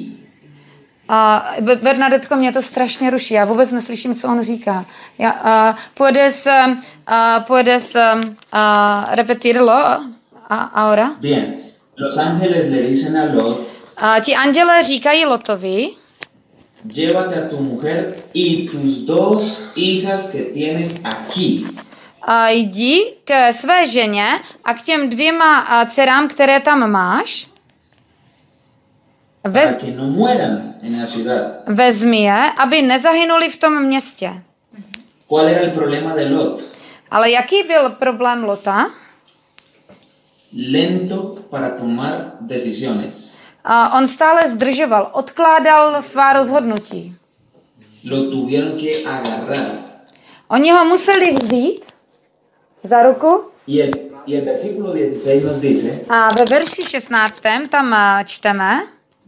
A Bernadetko, mě to strašně ruší, já vůbec neslyším, co on říká. Já, uh, puedes, uh, puedes uh, uh, repetirlo a, ahora? Bien, los ángeles le dicen a Lot, Uh, ti andělé říkají Lotovi, llévate a tu mujer y tus dos hijas que tienes aquí. uh, jdi k své ženě a k těm dvěma uh, dcerám, které tam máš, Para Vez, que no mueran en la ciudad. vezmi je, aby nezahynuli v tom městě. ¿Cuál era el problema de Lot? Ale jaký byl problém Lota? Lento para tomar decisiones. Uh, on stále zdržoval, odkládal svá rozhodnutí. Lo tuvieron que agarrar. Oni ho museli vzít za ruku Y el, y el versículo dieciséis nos dice, a ve verši šestnáctém tam uh, čteme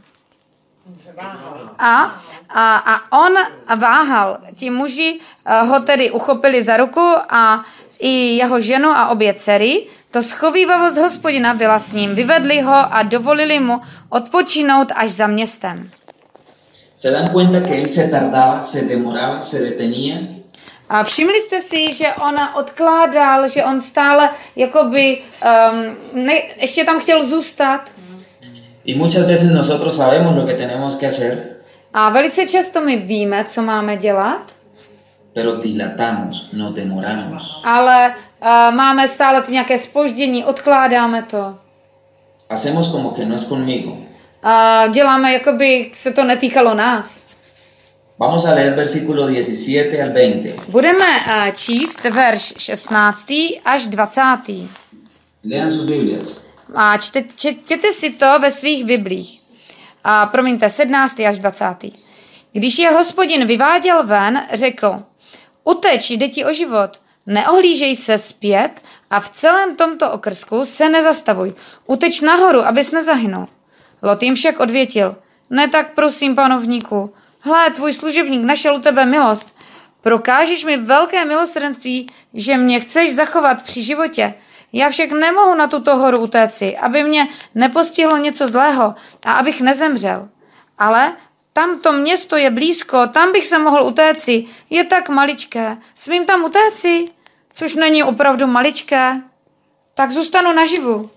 a, a, a on váhal. Ti muži uh, ho tedy uchopili za ruku a i jeho ženu a obě dcery. To schovívavost Hospodina byla s ním. Vyvedli ho a dovolili mu odpočinout až za městem. se dan cuenta que él se tardaba, se demoraba, se detenía. A všimli jste si, že on odkládal, že on stále jakoby um, ne, ještě tam chtěl zůstat. Y muchas veces nosotros sabemos lo que tenemos que hacer, A velice často my víme, co máme dělat, pero dilatamos, nos demoramos. ale uh, máme stále ty nějaké zpoždění, odkládáme to. Hacemos como que no es conmigo. Uh, děláme, jakoby se to netýkalo nás. Vamos a leer versículo diecisiete al veinte. Budeme uh, číst verš šestnáctý až dvacátý. Lean sus Biblias. A čte, čtěte si to ve svých biblích. A promiňte, sedmnáctý až dvacátý. Když je Hospodin vyváděl ven, řekl, uteč, jde ti o život, neohlížej se zpět a v celém tomto okrsku se nezastavuj. Uteč nahoru, abys nezahynul. Lot jim však odvětil, ne tak prosím, panovníku, hle, tvůj služebník našel u tebe milost. Prokážeš mi velké milosrdenství, že mě chceš zachovat při životě. Já však nemohu na tuto horu utéci, aby mě nepostihlo něco zlého a abych nezemřel. Ale tamto město je blízko, tam bych se mohl utéci, je tak maličké. Smím tam utéci, což není opravdu maličké, tak zůstanu naživu.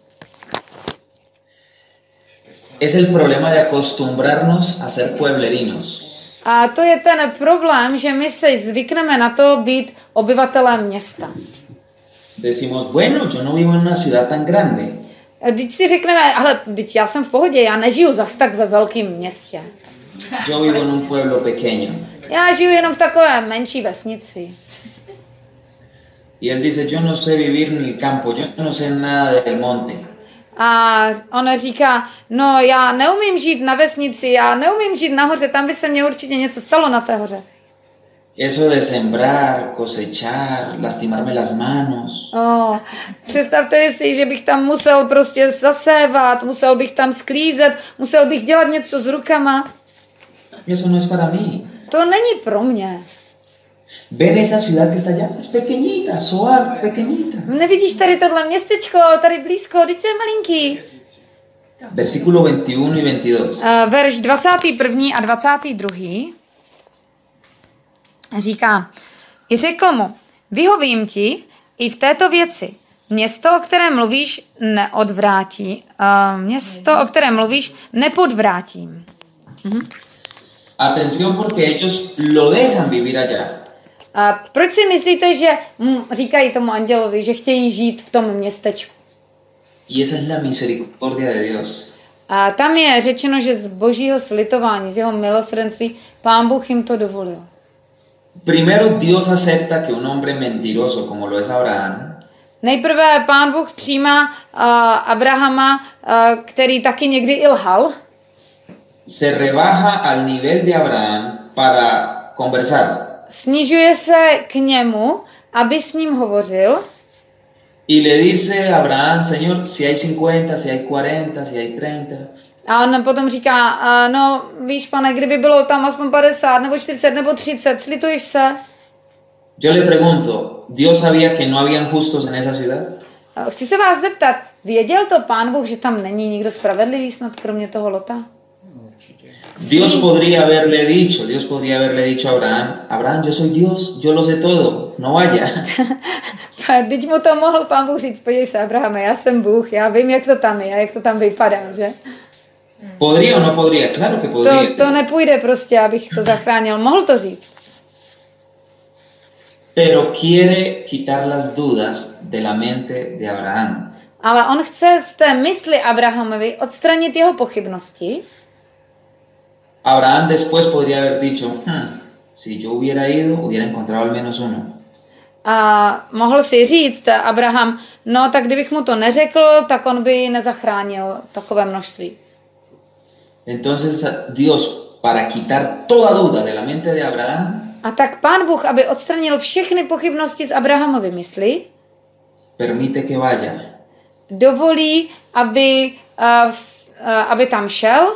Es el problema de acostumbrarnos a ser pueblerinos. A to je ten problém, že my se zvykneme na to být obyvatelem města. Decimos, bueno, yo no vivo en una ciudad tan grande. Teď si řekneme, ale teď já jsem v pohodě, já nežiju zas tak ve velkém městě. Yo vivo en un pueblo pequeño. Já žiju jenom v takové menší vesnici. Y él dice, yo no sé vivir en el campo, yo no sé nada del monte. A ona říká, no já neumím žít na vesnici, já neumím žít nahoře, tam by se mně určitě něco stalo na té hoře. Eso de sembrar, cosechar, lastimarme las manos. Oh, představte si, že bych tam musel prostě zasévat, musel bych tam sklízet, musel bych dělat něco s rukama. Eso no es para mí. To není pro mě. Ven esa ciudad que está allá, es pequeñita, Zoar, pequeñita. Nevidíš tady tohle městečko, tady blízko, teď to je malinký. Versículo veintiuno y veintidós. Uh, verš dvacátý první a dvacátý druhý říká, i řekl mu, vyhovím ti i v této věci. Město, o kterém mluvíš, neodvrátí. Uh, město, o kterém mluvíš, nepodvrátím. Mhm. Atención porque ellos lo dejan vivir allá. A proč si myslíte, že hm, říkají tomu andělovi, že chtějí žít v tom městečku? Y esa es la misericordia de Dios. A tam je řečeno, že z božího slitování, z jeho milosrdenství, Pán Bůh jim to dovolil. Primero Dios acepta que un hombre mentiroso como lo es Abraham Nejprve Pán Bůh přijímá uh, Abrahama, uh, který taky někdy i lhal, se rebaja al nivel de Abraham para conversar. snižuje se k němu, aby s ním hovořil. Y le dice a Abraham, Señor, si hay cincuenta, si hay cuarenta, si hay treinta. A on potom říká, uh, no víš pane, kdyby bylo tam aspoň padesát, nebo čtyřicet, nebo třicet, slituješ se? Yo le pregunto, ¿Dios sabía que no habían justos en esa ciudad? Uh, chci se vás zeptat, věděl to Pán Bůh, že tam není nikdo spravedlivý snad kromě toho Lota? Dios podría haberle dicho, Dios podría haberle dicho a Abraham, Abraham, yo soy Dios, yo lo sé todo, no vaya. Teď mu to mohl Pán Bůh říct, podívej se Abrahame, já jsem Bůh, já vím, jak to tam je, jak to tam vypadá, že? ¿Podría o no podría? Claro que podría. To, to nepůjde prostě, abych to zachránil. Mohl to říct. Pero quiere quitar las dudas de la mente de Abraham. Ale on chce z té mysli Abrahamovi odstranit jeho pochybnosti. Abraham después podría haber dicho, hm, si yo hubiera ido, hubiera encontrado al menos uno. A mohl si říct Abraham, no tak kdybych mu to neřekl, tak on by nezachránil takové množství. Entonces Dios, para quitar toda duda de la mente de Abraham, A tak Pán Bůh, aby odstranil všechny pochybnosti z Abrahamovy mysli, permite que vaya. dovolí, aby, uh, uh, aby tam šel.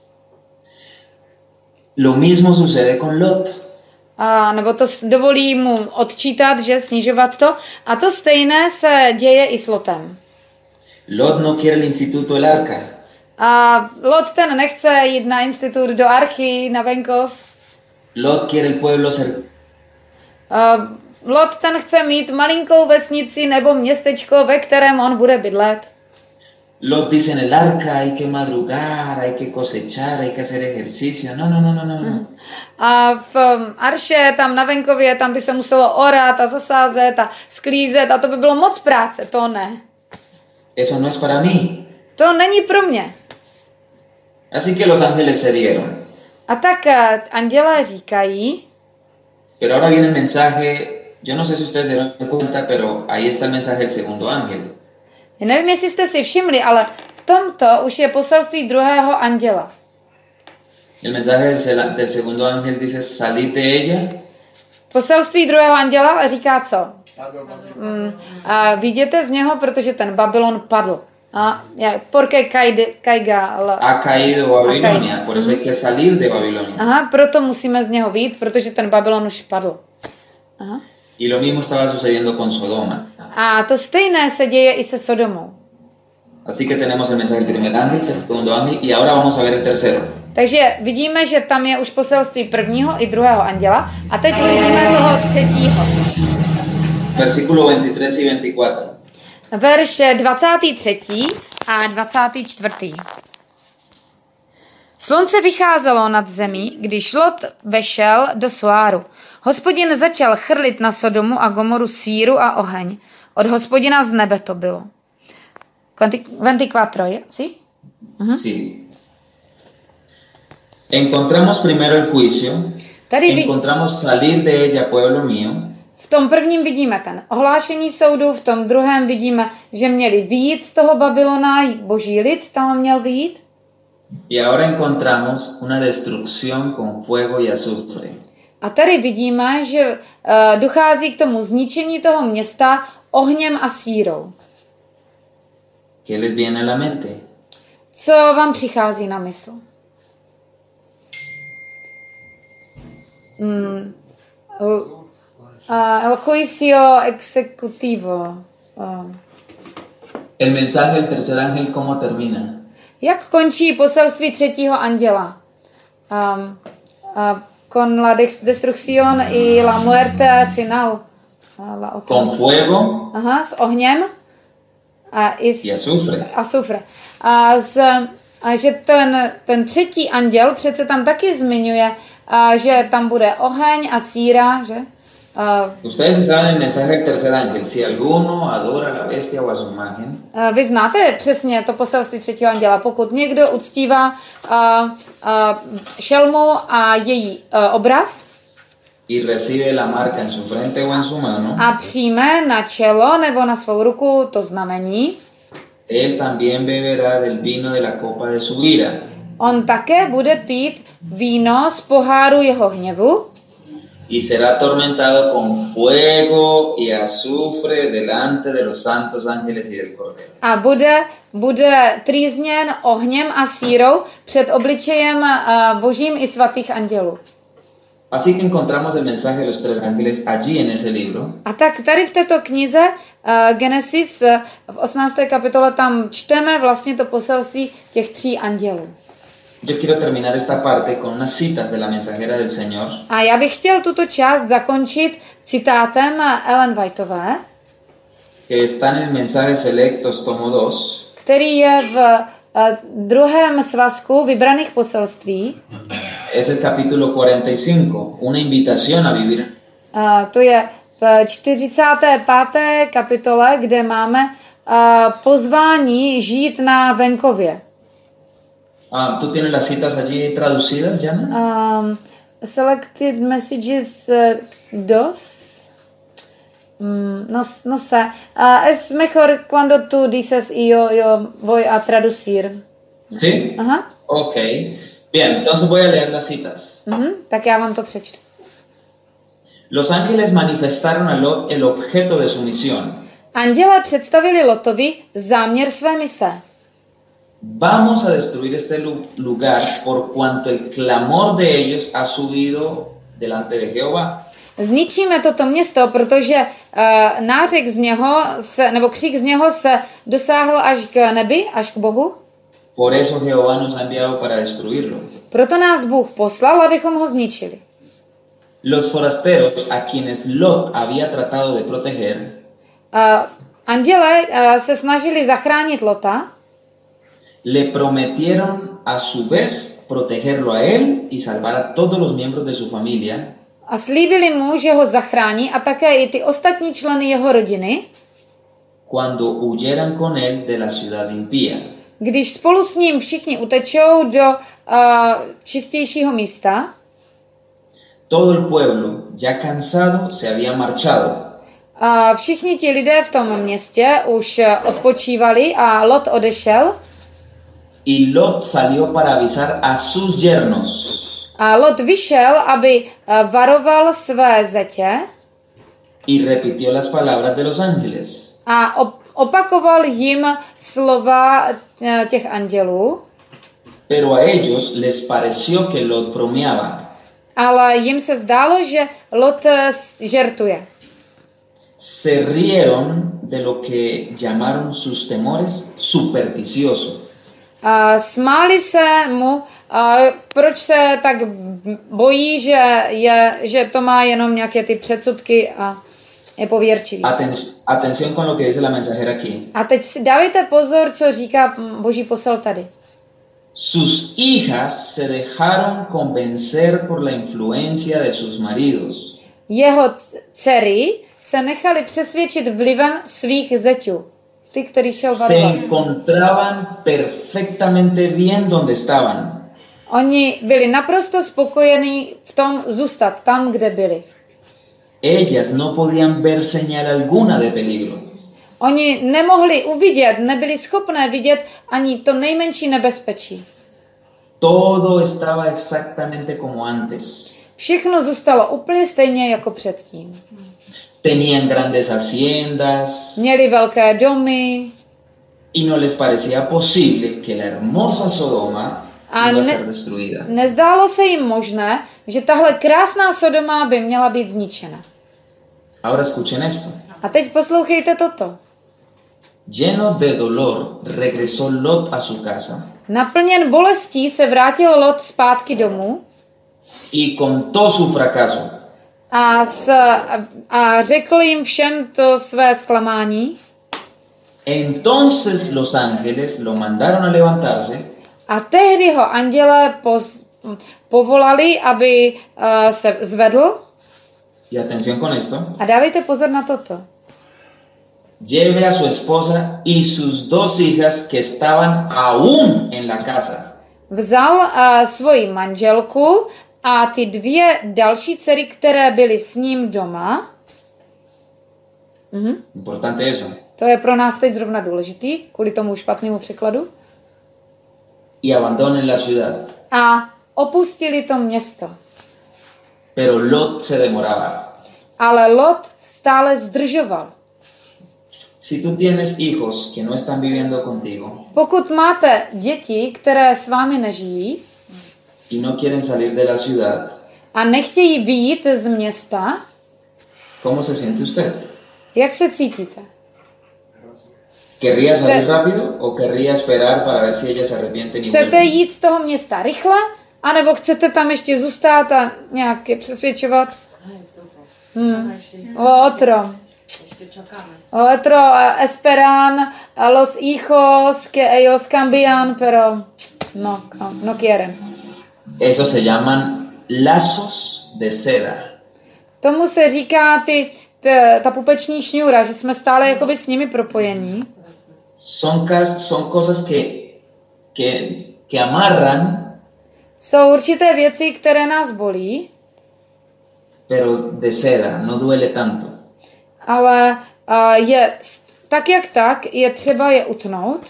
Lo mismo sucede con Lot. A, nebo to s- dovolí mu odčítat, že snižovat to. A to stejné se děje i s Lotem. Lot no quiere el instituto El Arca. A Lot ten nechce jít na institut do Archy, na venkov. Lot quiere el pueblo cercano. A Lot ten chce mít malinkou vesnici nebo městečko, ve kterém on bude bydlet. Lot dice en el arca hay que madrugar, hay que cosechar, hay que hacer ejercicio. No, no, no, no, no, no. A v um, Arše, tam na venkově, tam by se muselo orat a zasázet a sklízet a to by bylo moc práce, to ne. Eso no es para mí. To není pro mě. Así que los ángeles se dieron. A tak eh, andělé říkají, Pero ahora viene el mensaje, yo no sé si ustedes se dan cuenta, pero ahí está el mensaje del segundo ángel. já nevím, jestli jste si všimli, ale v tomto už je poselství druhého anděla. El mensaje del, sel- del segundo ángel dice, salid de ella Poselství druhého anděla říká co? Mm, a viděte z něho, protože ten Babylon padl. A je, porque caide, caiga la... ha caído Babilonia, por eso hay que salir de Babilonia. Aha, proto musíme z něho vyjít, protože ten Babylon už padl. Aha. Y lo mismo estaba sucediendo con Sodoma. A to stejné se děje i se Sodomou. Así que tenemos el mensaje del primer ángel, segundo ángel, y ahora vamos a ver el tercero. Takže vidíme, že tam je už poselství prvního i druhého anděla. A teď uvidíme toho třetího. Versículo veintitrés y veinticuatro. Verš dvacátý třetí a dvacátý čtvrtý. Slunce vycházelo nad zemí, když Lot vešel do Soáru. Hospodin začal chrlit na Sodomu a Gomoru síru a oheň. Od Hospodina z nebe to bylo. veinticuatro, ¿sí? Uh-huh. Sí. Encontramos primero el juicio, Tady vi- encontramos salir de ella, pueblo mío, v tom prvním vidíme ten ohlášení soudu, v tom druhém vidíme, že měli vyjít z toho Babylona, boží lid tam měl vyjít. y ahora encontramos una destrucción con fuego y azufre. A tady vidíme, že uh, dochází k tomu zničení toho města ohněm a sírou. ¿Qué les viene a la mente? Co vám přichází na mysl? Mm. Uh, el juicio executivo. Uh. El mensaje del tercer ángel, ¿cómo termina? Jak končí poselství třetího anděla? Um, uh, con la destrucción y la muerte final. Uh, la otra. Con fuego. Aha, s ohněm a i s, y azufre. azufre. A, z, a že ten, ten třetí anděl přece tam taky zmiňuje, a že tam bude oheň a síra, že? Uh, Ustedes si saben el mensaje del tercer ángel. Si alguno adora a la bestia o a su imagen, uh, vy znáte přesně to poselství třetího anděla. Pokud někdo uctívá uh, uh, šelmu a její uh, obraz y recibe la marca en su frente o en su mano, a přijme na čelo nebo na svou ruku to znamení, él también beberá del vino de la copa de su ira. on také bude pít víno z poháru jeho hněvu Y será atormentado con fuego y azufre delante de los santos ángeles y del Cordero. a bude, bude trýzněn ohněm a sírou před obličejem uh, božím i svatých andělů. Así que encontramos el mensaje de los tres ángeles allí en ese libro. A tak tady v této knize uh, Genesis uh, v osmnácté kapitole tam čteme vlastně to poselství těch tří andělů. Yo quiero terminar esta parte con unas citas de la mensajera del Señor. A já bych chtěl tuto část zakončit citátem Ellen Whiteové, Que está en el mensaje selectos tomo dos. který je v uh, druhém svazku vybraných poselství. Es el capítulo cuarenta y cinco, una invitación a vivir. Uh, to je v čtyřicáté páté kapitole, kde máme uh, pozvání žít na venkově. Ah, ¿tú tienes las citas allí traducidas, Jana? Um, selected messages uh, dos. Mm, no, no sé. Uh, es mejor cuando tú dices y yo, yo voy a traducir. ¿Sí? Aha. Ok. Bien, entonces voy a leer las citas. Mhm, tak já vám to přečtu. Los ángeles manifestaron a Lot el objeto de su misión. Andělé představili Lotovi záměr své mise. Vamos a destruir este lu- lugar por cuanto el clamor de ellos ha subido delante de Jehová. Zničíme toto město, protože uh, nářek z něho, se, nebo křik z něho se dosáhl až k nebi, až k Bohu. Por eso Jehová nos ha enviado para destruirlo. Proto nás Bůh poslal, abychom ho zničili. Los forasteros a quienes Lot había tratado de proteger Uh, anděle uh, se snažili zachránit Lota le prometieron a su vez protegerlo a él y salvar a todos los miembros de su familia a slíbili mu, že ho zachrání a také i ty ostatní členy jeho rodiny, cuando huyeran con él de la ciudad impía. když spolu s ním všichni utečou do uh, čistějšího místa. Todo el pueblo, ya cansado, se había marchado. A všichni ti lidé v tom městě už odpočívali a Lot odešel. Y Lot salió para avisar a sus yernos. A Lot vyšel, aby varoval své zetě Y repitió las palabras de los ángeles. a op- opakoval jim slova těch andělů. Pero a ellos les pareció que Lot bromeaba. Ale jim se zdálo, že Lot žertuje. Se rieron de lo que llamaron sus temores supersticioso. A smáli se mu, a proč se tak bojí, že, je, že to má jenom nějaké ty předsudky a je pověrčivý. Aten- atención con lo que dice la mensajera aquí. A teď si dávejte pozor, co říká Boží posel tady. Sus hijas se dejaron convencer por la influencia de sus maridos. Jeho dcery se nechali přesvědčit vlivem svých zeťů. Ty, který šel Se varovat. encontraban perfectamente bien donde estaban. Oni byli naprosto spokojení v tom zůstat tam, kde byli. Ellas no podían ver señal alguna de peligro. Oni nemohli uvidět, nebyli schopné vidět ani to nejmenší nebezpečí. Todo estaba exactamente como antes. Všechno zůstalo úplně stejně jako předtím. Tenían grandes haciendas Měli velké domy y no les parecía posible que la hermosa Sodoma a iba a ne, ser destruida. nezdálo se jim možné, že tahle krásná Sodoma by měla být zničena. Ahora escuchen esto. A teď poslouchejte toto. Lleno de dolor, regresó Lot a su casa Naplněn bolestí se vrátil Lot zpátky domů y contó su fracaso. a, s, a řekl jim všem to své zklamání. Entonces los ángeles lo mandaron a levantarse A tehdy ho andělé poz, povolali, aby uh, se zvedl. y atención con esto. A dávejte pozor na toto. Lleve a su esposa y sus dos hijas que estaban aún en la casa. Vzal uh, svoji manželku a ty dvě další dcery, které byly s ním doma. Mhm. Importante eso. To je pro nás teď zrovna důležitý, kvůli tomu špatnému překladu. Y abandonen la ciudad. A opustili to město. Pero Lot se demoraba. Ale Lot stále zdržoval. Si tú tienes hijos que no están viviendo contigo Pokud máte děti, které s vámi nežijí y no quieren salir de la ciudad, a nechtějí vyjít z města, ¿cómo se siente usted? jak se cítíte? ¿Querría salir Te- rápido o querría esperar para ver si ellas se arrepienten y Chcete vuelven? jít z toho města rychle, anebo chcete tam ještě zůstat a nějak je přesvědčovat? Hmm. Otro. Otro eh, esperan a los hijos que ellos cambian, pero no, no quieren. Eso se llaman lazos de seda. Tomu se říká ty, t, ta pupeční šňůra, že jsme stále jakoby s nimi propojení. Son, cas- son cosas que, que, que amarran, Jsou určité věci, které nás bolí, pero de seda, no duele tanto. ale uh, je s- tak jak tak, je třeba je utnout.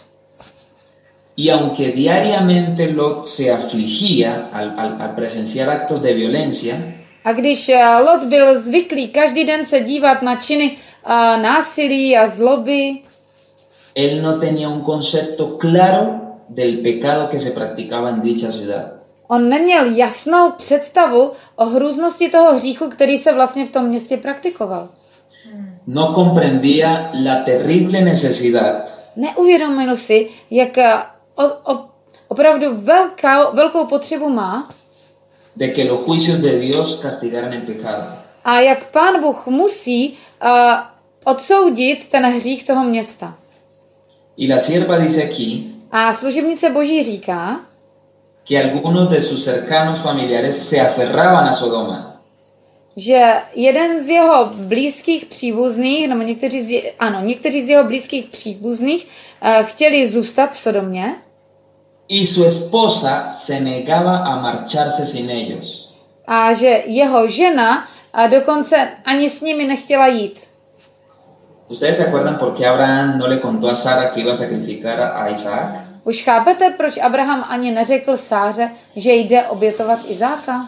Y aunque diariamente Lot se afligía al, al, al presenciar actos de violencia, A když uh, Lot byl zvyklý každý den se dívat na činy uh, násilí a zloby, él no tenía un concepto claro del pecado que se practicaba en dicha ciudad. on neměl jasnou představu o hrůznosti toho hříchu, který se vlastně v tom městě praktikoval. No comprendía la terrible necesidad Neuvědomil si, jak uh, o, o, opravdu velká, velkou potřebu má de que los juicios de Dios castigaran el pecado. a jak Pán Bůh musí uh, odsoudit ten hřích toho města. Y la sierva dice aquí A služebnice Boží říká, que algunos de sus cercanos familiares se aferraban a Sodoma. že jeden z jeho blízkých příbuzných, nebo někteří z, je- ano, někteří z jeho blízkých příbuzných uh, chtěli zůstat v Sodomě Y su esposa se negaba a marcharse sin ellos. a že jeho žena uh, dokonce ani s nimi nechtěla jít. ¿Ustedes se acuerdan por qué Abraham no le contó a Sara que iba a sacrificar a a Isaac? Už chápete, proč Abraham ani neřekl Sáře, že jde obětovat Izáka?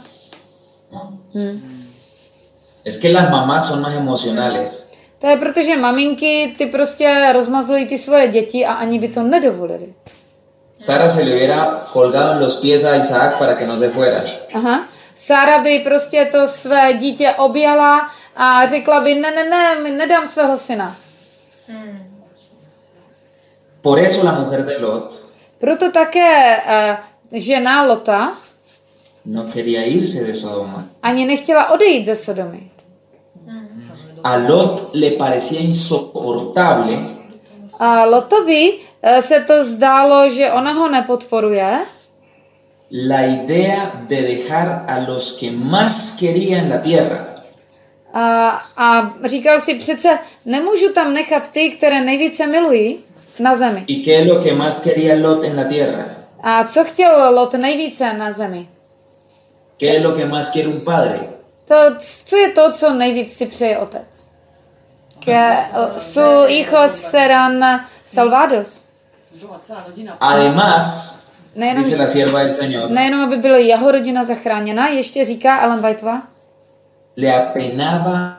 Hm. Es que las mamás son más emocionales. To je proto, že maminky ty prostě rozmazlují ty svoje děti a ani by to nedovolili. Sara se le hubiera colgado en los pies a Isaac para que no se fuera. Aha. Sára by prostě to své dítě objala a řekla by, ne, ne, ne, mi nedám svého syna. Por eso la mujer de Lot Proto také uh, žena Lota no quería irse de Sodoma. ani nechtěla odejít ze Sodomy. A Lot le parecía insoportable A Lotovi uh, se to zdálo, že ona ho nepodporuje la idea de dejar a los que más quería en la tierra. a, a říkal si, přece nemůžu tam nechat ty, které nejvíce milují na zemi. ¿Y qué es lo que más quería Lot en la tierra? A co chtěl Lot nejvíce na zemi? ¿Qué es lo que más quiere un padre? To, co je to, co nejvíc si přeje otec? Que su hijos serán salvados. Además, nejenom, dice la sierva del Señor, nejenom, aby byla jeho rodina zachráněna, ještě říká Ellen Whiteová, le apenaba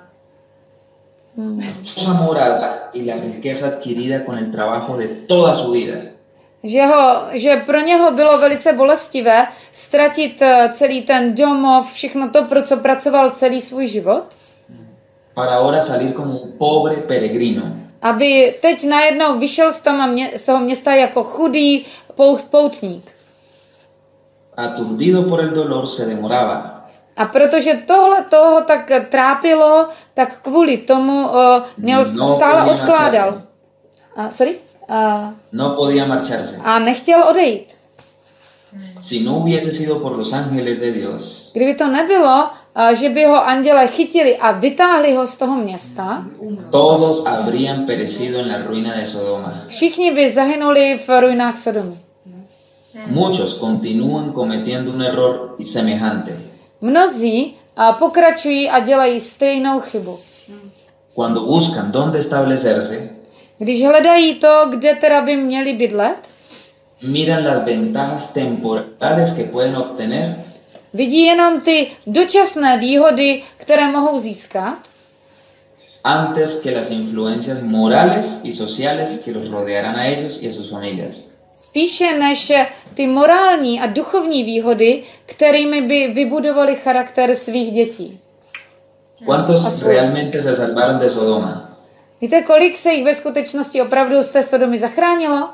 su morada y la riqueza adquirida con el trabajo de toda su vida. že, ho, že pro něho bylo velice bolestivé ztratit eh, celý ten domov, všechno to, pro co pracoval celý svůj život, para ahora salir como un pobre peregrino. aby teď najednou vyšel z toho, mě, z toho města jako chudý pout, poutník. Aturdido por el dolor, se demoraba. A protože tohle toho tak trápilo, tak kvůli tomu uh, měl No stále podía odkládal. marcharse. A, sorry? A, No podía marcharse. a nechtěl odejít. Si no hubiese sido por los ángeles de Dios, Kdyby to nebylo, uh, že by ho anděle chytili a vytáhli ho z toho města, todos habrían perecido en la ruina de Sodoma. všichni by zahynuli v ruinách Sodomy. Muchos continúan cometiendo un error semejante. Mnozí uh, pokračují a dělají stejnou chybu. Cuando buscan dónde establecerse, Když hledají to, kde teda by měli bydlet, miran las ventajas temporales que pueden obtener vidí jenom ty dočasné výhody, které mohou získat, antes que las influencias morales y sociales que los rodearán a ellos y a sus familias. spíše než ty morální a duchovní výhody, kterými by vybudovali charakter svých dětí. ¿Cuántos realmente se salvaron de Sodoma? Víte, kolik se jich ve skutečnosti opravdu z té Sodomy zachránilo?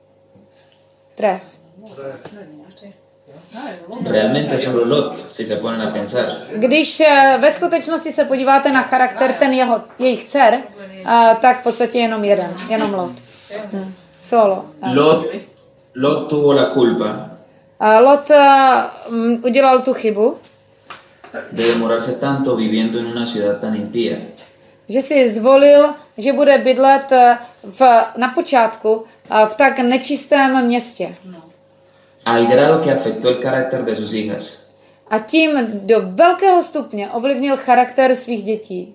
Tres. Realmente solo Lot, si se ponen a pensar. Když eh, ve skutečnosti se podíváte na charakter ten jeho, jejich dcer, eh, tak v podstatě jenom jeden, jenom Lot. Hm. Solo. Eh. Lot, Lot tuvo la culpa A Lot eh, mm, udělal tu chybu, de demorarse tanto viviendo en una ciudad tan impía. že si zvolil, že bude bydlet eh, v, na počátku eh, v tak nečistém městě. Al grado que afectó el carácter de sus hijas. A tím do velkého stupně ovlivnil charakter svých dětí.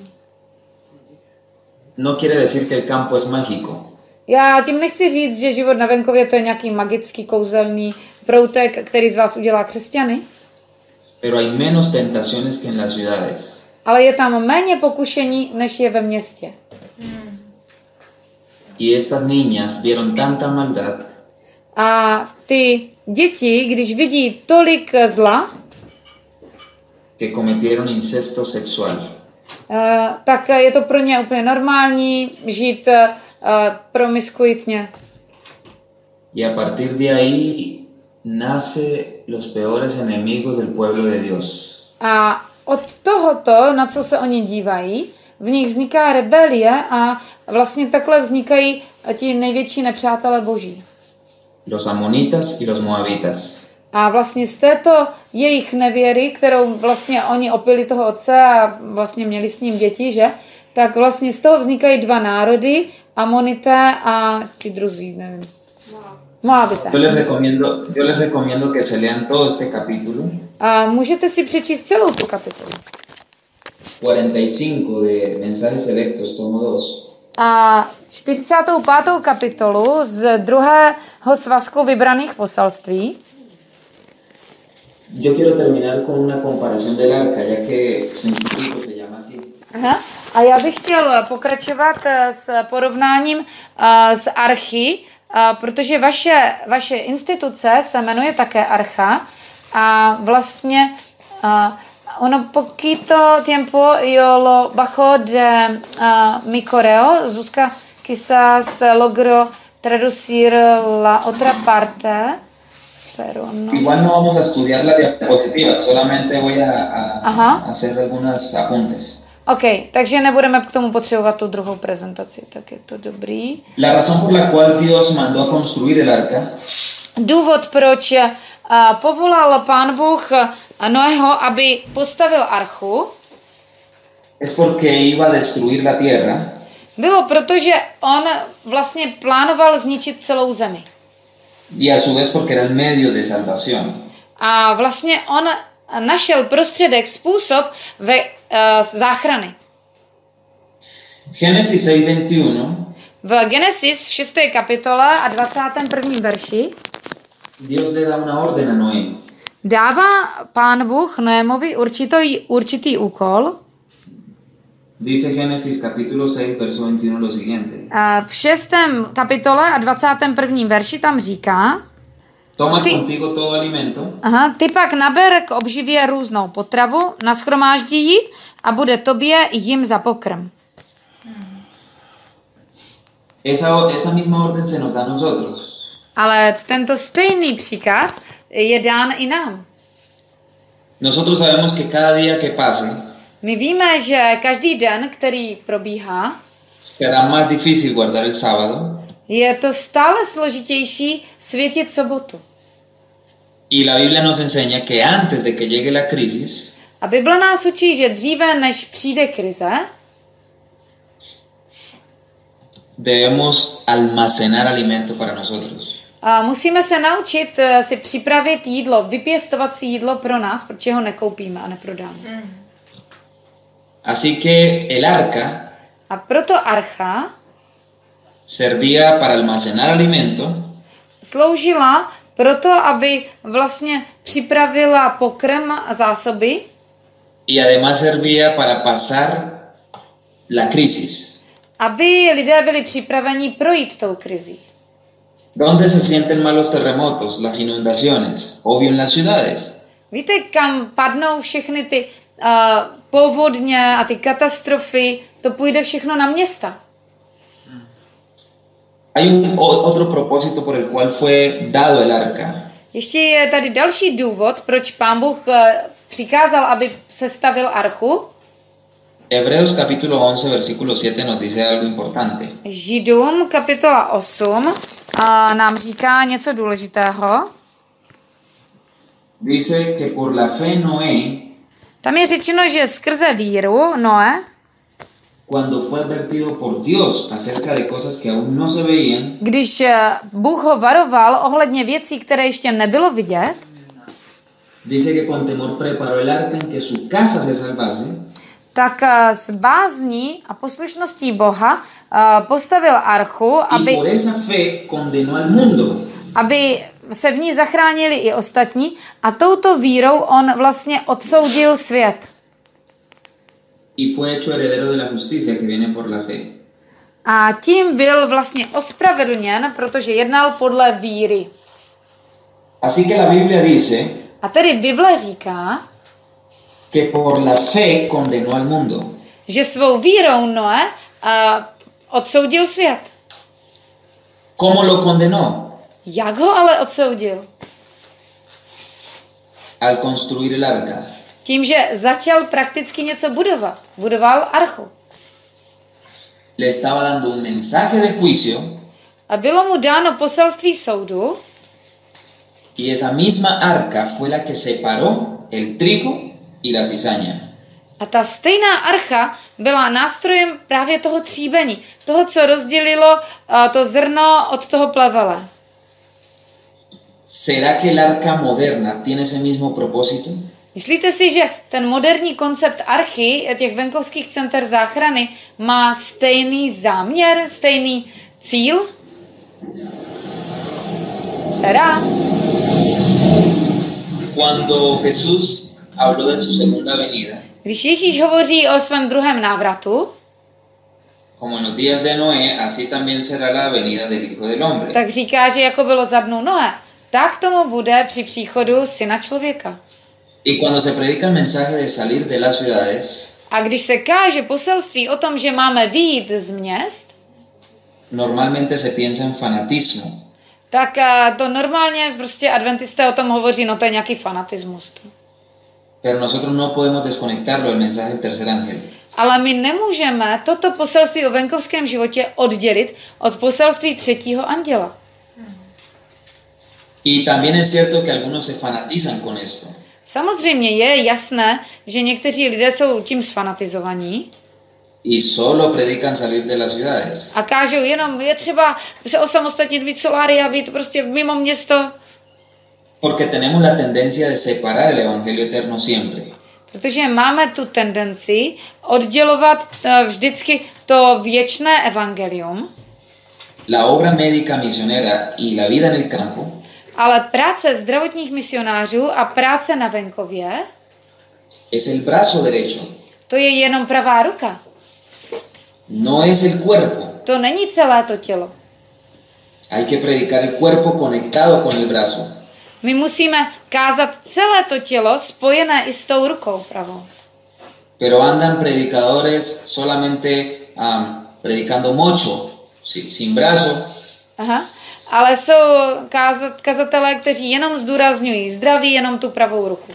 No quiere decir que el campo es mágico, Já tím nechci říct, že život na venkově to je nějaký magický, kouzelný proutek, který z vás udělá křesťany, pero hay menos tentaciones que en las ciudades. ale je tam méně pokušení, než je ve městě. Y estas niñas vieron tanta maldad A ty děti, když vidí tolik zla, que cometieron incesto sexual. eh, tak je to pro ně úplně normální žít eh, promiskuitně. Y a partir de ahí nace los peores enemigos del pueblo de Dios. A od tohoto, na co se oni dívají, v nich vzniká rebelie a vlastně takhle vznikají ti největší nepřátelé boží. Los amonitas y los moabitas. A vlastně z této jejich nevěry, kterou vlastně oni opili toho otce a vlastně měli s ním děti, že? Tak vlastně z toho vznikají dva národy, Amonité a ti druzí, nevím. Moabité. Yo les recomiendo, yo les recomiendo que se lean todo este capítulo. A můžete si přečíst celou tu kapitolu. cuarenta y cinco de Mensajes Selectos, tomo dos. A čtyřicátou pátou kapitolu z druhého svazku vybraných poselství. Yo quiero terminar con una comparación del arca, ya que su instituto se llama así. Aha. A já bych chtěl pokračovat eh, s porovnáním eh, s archy, eh, protože vaše, vaše instituce se jmenuje také archa a vlastně eh, uno poquito tiempo yo lo bajo de uh, mi correo, Zuzka quizás logró traducir la otra parte, pero no. Igual no vamos a estudiar la diapositiva, solamente voy a, a, Ajá. a hacer algunos apuntes. OK, takže nebudeme k tomu potřebovat tu druhou prezentaci, tak je to dobrý. La razón por la cual Dios mandó a construir el arca Důvod, proč uh, povolal Pán Bůh Noého, aby postavil archu, es porque iba a destruir la tierra bylo proto, že on vlastně plánoval zničit celou zemi. y a su vez porque era el medio de salvación. A vlastně on našel prostředek, způsob ve uh, záchrany. Génesis seis veintiuno V Genesis v šesté kapitole a dvacátém prvním verši Dios le da una orden a Noé. Dává Pán Bůh Noémovi určitý, určitý úkol. Dice Génesis capítulo seis, verso veintiuno lo siguiente. A v šestém kapitole a dvacátém prvním verši tam říká: Toma Ty- contigo todo alimento Aha, ty pak naber k obživě různou potravu, nashromáždí ji a bude tobě jim za pokrm. Esa, esa misma orden se nos da a nosotros. Ale tento stejný příkaz je dán i nám. Nosotros sabemos que cada día que pase My víme, že každý den, který probíhá, será más difícil guardar el sábado je to stále složitější světit sobotu. y la Biblia nos enseña que antes de que llegue la crisis A Bible nás učí, že dříve, než přijde krize, debemos almacenar alimento para nosotros. a musíme se naučit eh, si připravit jídlo, vypěstovat si jídlo pro nás, protože ho nekoupíme a neprodáme. Así que el arca A proto archa servía para almacenar alimento sloužila proto, aby vlastně připravila pokrm a zásoby y además servía para pasar la crisis. aby lidé byli připraveni projít tou krizí. ¿Dónde se sienten mal los terremotos, las inundaciones? Obvio en las ciudades. Víte, kam padnou všechny ty uh, povodně a ty katastrofy? To půjde všechno na města. Hay un, o- otro propósito por el cual fue dado el arca. Ještě je tady další důvod, proč Pán Bůh uh, přikázal, aby sestavil archu. Hebreos capítulo once, versículo siete nos dice algo importante. Židům kapitola osm uh, nám říká něco důležitého. Dice que por la fe Noé, Tam je řečeno, že skrze víru Noé, cuando fue advertido por Dios acerca de cosas que aún no se veían, když eh, Bůh ho varoval ohledně věcí, které ještě nebylo vidět, dice que con temor preparó el arca en que su casa se salvase, tak eh, s bázní a poslušností Boha eh, postavil archu, y aby, por esa fe condenó al mundo. aby se v ní zachránili i ostatní, a touto vírou on vlastně odsoudil svět. Y fue hecho heredero de la justicia que viene por la fe. A tím byl vlastně ospravedlněn, protože jednal podle víry. Así que la Biblia dice A tedy Bible říká, que por la fe condenó al mundo. že svou vírou Noé uh, odsoudil svět. ¿Cómo lo condenó? Jak ho ale odsoudil? Al construir el arca. Tím, že začal prakticky něco budovat. Budoval archu. Le estaba dando un mensaje de juicio A bylo mu dáno poselství soudu, y esa misma arca fue la que separó el trigo y la cizaña. a ta stejná archa byla nástrojem právě toho tříbení. Toho, co rozdělilo uh, to zrno od toho plevele. ¿Será que el arca moderna tiene ese mismo propósito? Myslíte si, že ten moderní koncept archy, těch venkovských center záchrany, má stejný záměr, stejný cíl? Será? Cuando Jesús habló de su segunda venida, Když Ježíš hovoří o svém druhém návratu, como en los días de Noé, así también será la venida del Hijo del Hombre. tak říká, že jako bylo za dnů Noé, tak tomu bude při příchodu Syna člověka. Y cuando se predica el mensaje de salir de las ciudades, A když se káže poselství o tom, že máme vyjít z měst, normalmente se piensa en fanatismo. tak a, to normálně prostě adventisté o tom hovoří, no to je nějaký fanatismus. Pero nosotros no podemos desconectarlo del mensaje del tercer ángel. Ale my nemůžeme toto poselství o venkovském životě oddělit od poselství třetího anděla. Y también es cierto que algunos se fanatizan con esto. Samozřejmě je jasné, že někteří lidé jsou tím sfanatizovaní Y solo predican salir de las ciudades. a kážou jenom, je třeba se osamostatnit, být soláry a být prostě mimo město, Porque tenemos la tendencia de separar el evangelio eterno siempre. protože máme tu tendenci oddělovat eh, vždycky to věčné evangelium, La obra médica misionera y la vida en el campo Ale práce zdravotních misionářů a práce na venkově, es el brazo derecho, to je jenom pravá ruka. no es el cuerpo. To není celé to tělo. Hay que predicar el cuerpo conectado con el brazo. My musíme kázat celé to tělo spojené i s tou rukou pravou. Pero andan predicadores solamente um, predicando mocho, sí, sin brazo. Aha. Ale jsou kázat, kazatelé, kteří jenom zdůrazňují zdraví, jenom tu pravou ruku.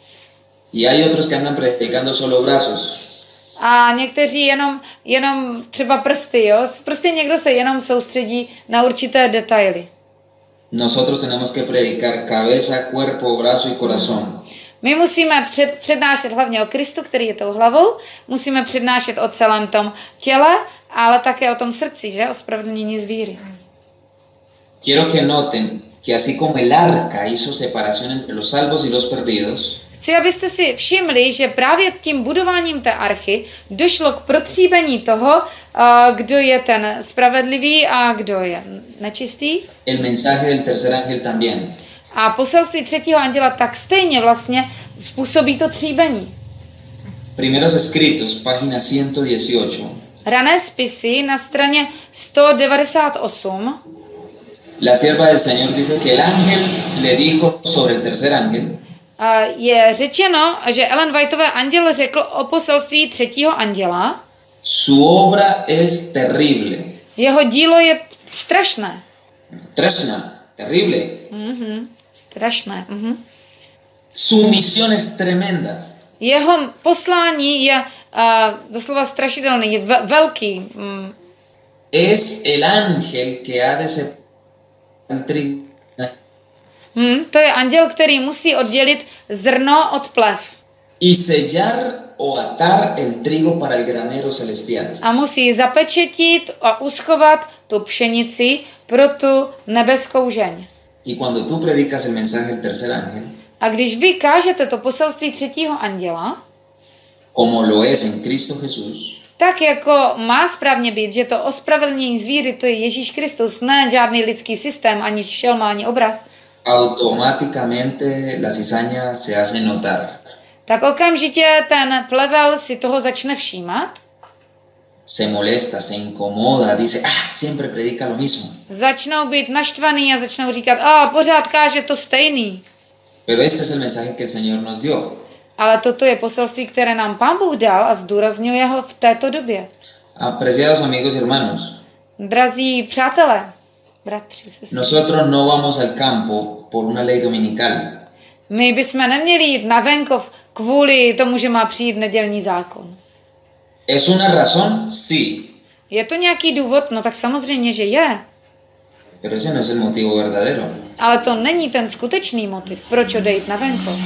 Y hay otros que andan predicando solo brazos. A někteří jenom, jenom třeba prsty, jo? Prostě někdo se jenom soustředí na určité detaily. Nosotros tenemos que predicar cabeza, cuerpo, brazo y corazón. My musíme před, přednášet hlavně o Kristu, který je tou hlavou, musíme přednášet o celém tom těle, ale také o tom srdci, že? O spravedlnění z víry. Quiero que noten que así como el arca hizo separación entre los salvos y los perdidos, Chci, abyste si všimli, že právě tím budováním té archy došlo k protříbení toho, kdo je ten spravedlivý a kdo je nečistý. el mensaje del tercer ángel también. A poselství třetího anděla tak stejně vlastně způsobí to tříbení. Primeros escritos, página ciento dieciocho. Rané spisy na straně sto devadesát osm. La sierva del Señor dice que el ángel le dijo sobre el tercer ángel. Je řečeno, že Ellen Whiteové anděl řekl o poselství třetího anděla. Su obra es terrible. Jeho dílo je strašné. Trashna, terrible. Mhm, strašné. Mhm. Su misión es tremenda. Jeho poslání je uh, doslova strašidelný, je ve- velký. Mm. Es el ángel que ha de separar el trigo. Hmm, to je anděl, který musí oddělit zrno od plev. Y sellar o atar el trigo para el granero celestial. A musí zapečetit a uschovat tu pšenici pro tu nebeskou žeň. Y cuando tú predicas el mensaje del tercer ángel, A když vy kážete to poselství třetího anděla, como lo es en Cristo Jesús, tak jako má správně být, že to ospravedlnění z víry, to je Ježíš Kristus, ne žádný lidský systém, ani šelma, ani obraz, automáticamente la cizaña se hace notar. tak okamžitě ten plevel si toho začne všímat, Se molesta, se incomoda, dice, ah, siempre predica lo mismo. začnou být naštvaný a začnou říkat, a pořád káže to stejný. Pero este es el mensaje que el Señor nos dio. Ale toto je poselství, které nám Pán Bůh dal a zdůrazňuje ho v této době. Apreciados amigos y hermanos, Drazí přátelé, bratři, sestry, nosotros no vamos al campo por una ley dominical. my bychom neměli jít na venkov kvůli tomu, že má přijít nedělní zákon. ¿Es una razón? Sí, Je to nějaký důvod? No tak samozřejmě, že je. pero ese no es el motivo verdadero. Ale to není ten skutečný motiv, proč odejít na venkov.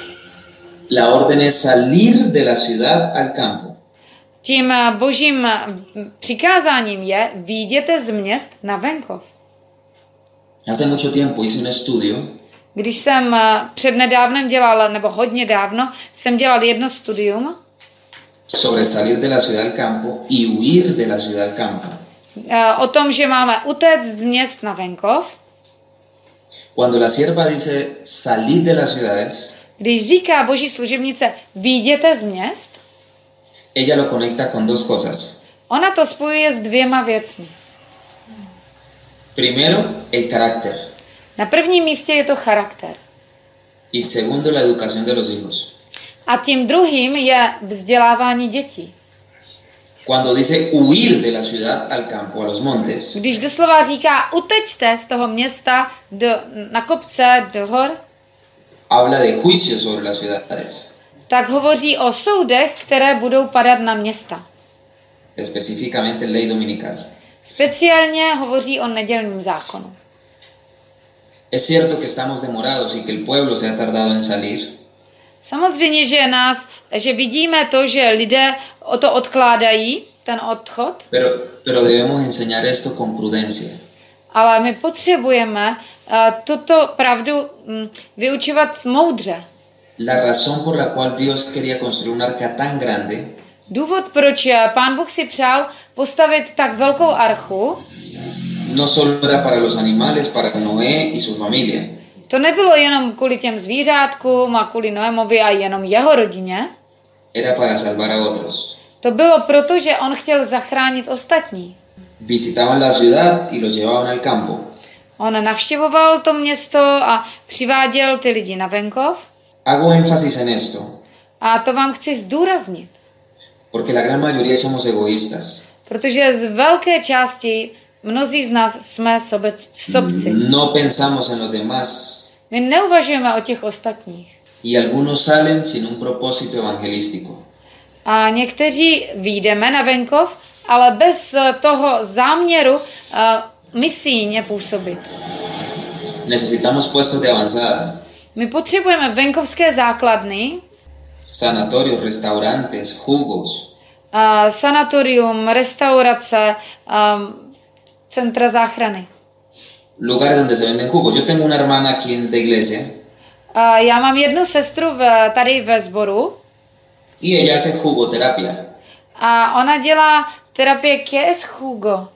La orden es salir de la ciudad al campo. Tím božím přikázáním je výjděte z měst na venkov. Hace mucho tiempo hice un estudio Když jsem přednedávnem dělal, nebo hodně dávno, jsem dělal jedno studium sobre salir de la ciudad al campo y huir de la ciudad al campo. o tom, že máme utéct z měst na venkov. Cuando la sierva dice salir de las ciudades, Když říká boží služebnice výjděte z měst, ella lo conecta con dos cosas. ona to spojuje s dvěma věcmi. Primero, el carácter. Na prvním místě je to charakter. Y segundo, la educación de los hijos. A tím druhým je vzdělávání dětí. Cuando dice huir de la ciudad al campo, a los montes, Když doslova říká utečte z toho města do, na kopce, do hor, habla de juicio sobre las ciudades, tak hovoří o soudech, které budou padat na města. específicamente ley dominical. Speciálně hovoří o nedělním zákonu. Es cierto que estamos demorados y que el pueblo se ha tardado en salir, Samozřejmě, že nás, že vidíme to, že lidé o to odkládají, ten odchod, pero, pero debemos enseñar esto con prudencia. ale my potřebujeme uh, tuto pravdu um, vyučovat moudře. La razón por la cual Dios quería construir un arca tan grande Důvod, proč Pán Bůh si přál postavit tak velkou archu, no solo era para los animales, para Noé y su familia, To nebylo jenom kvůli těm zvířátkům a kvůli Noémovi a jenom jeho rodině. Era para salvar a otros. To bylo proto, že on chtěl zachránit ostatní. Visitaban la ciudad y los llevaban al campo. On navštěvoval to město a přiváděl ty lidi na venkov. Hago énfasis en esto. A to vám chci zdůraznit. Porque la gran mayoría somos egoístas. Protože z velké části mnozí z nás jsme sobec, sobci. No pensamos en los demás. My neuvažujeme o těch ostatních. Y algunos salen sin un propósito evangelístico. A někteří vyjdeme na venkov, ale bez toho záměru uh, misijně působit. Necesitamos puestos de avanzada. My potřebujeme venkovské základny, Sanatorios, restaurantes, jugos. Uh, sanatorium, restaurace, um, centra záchrany. Lugares donde se venden jugos. Yo tengo una hermana aquí en la iglesia. Uh, já mám jednu sestru v, tady ve sboru. Y ella hace jugoterapia. A ona dělá terapie, ¿qué es jugo?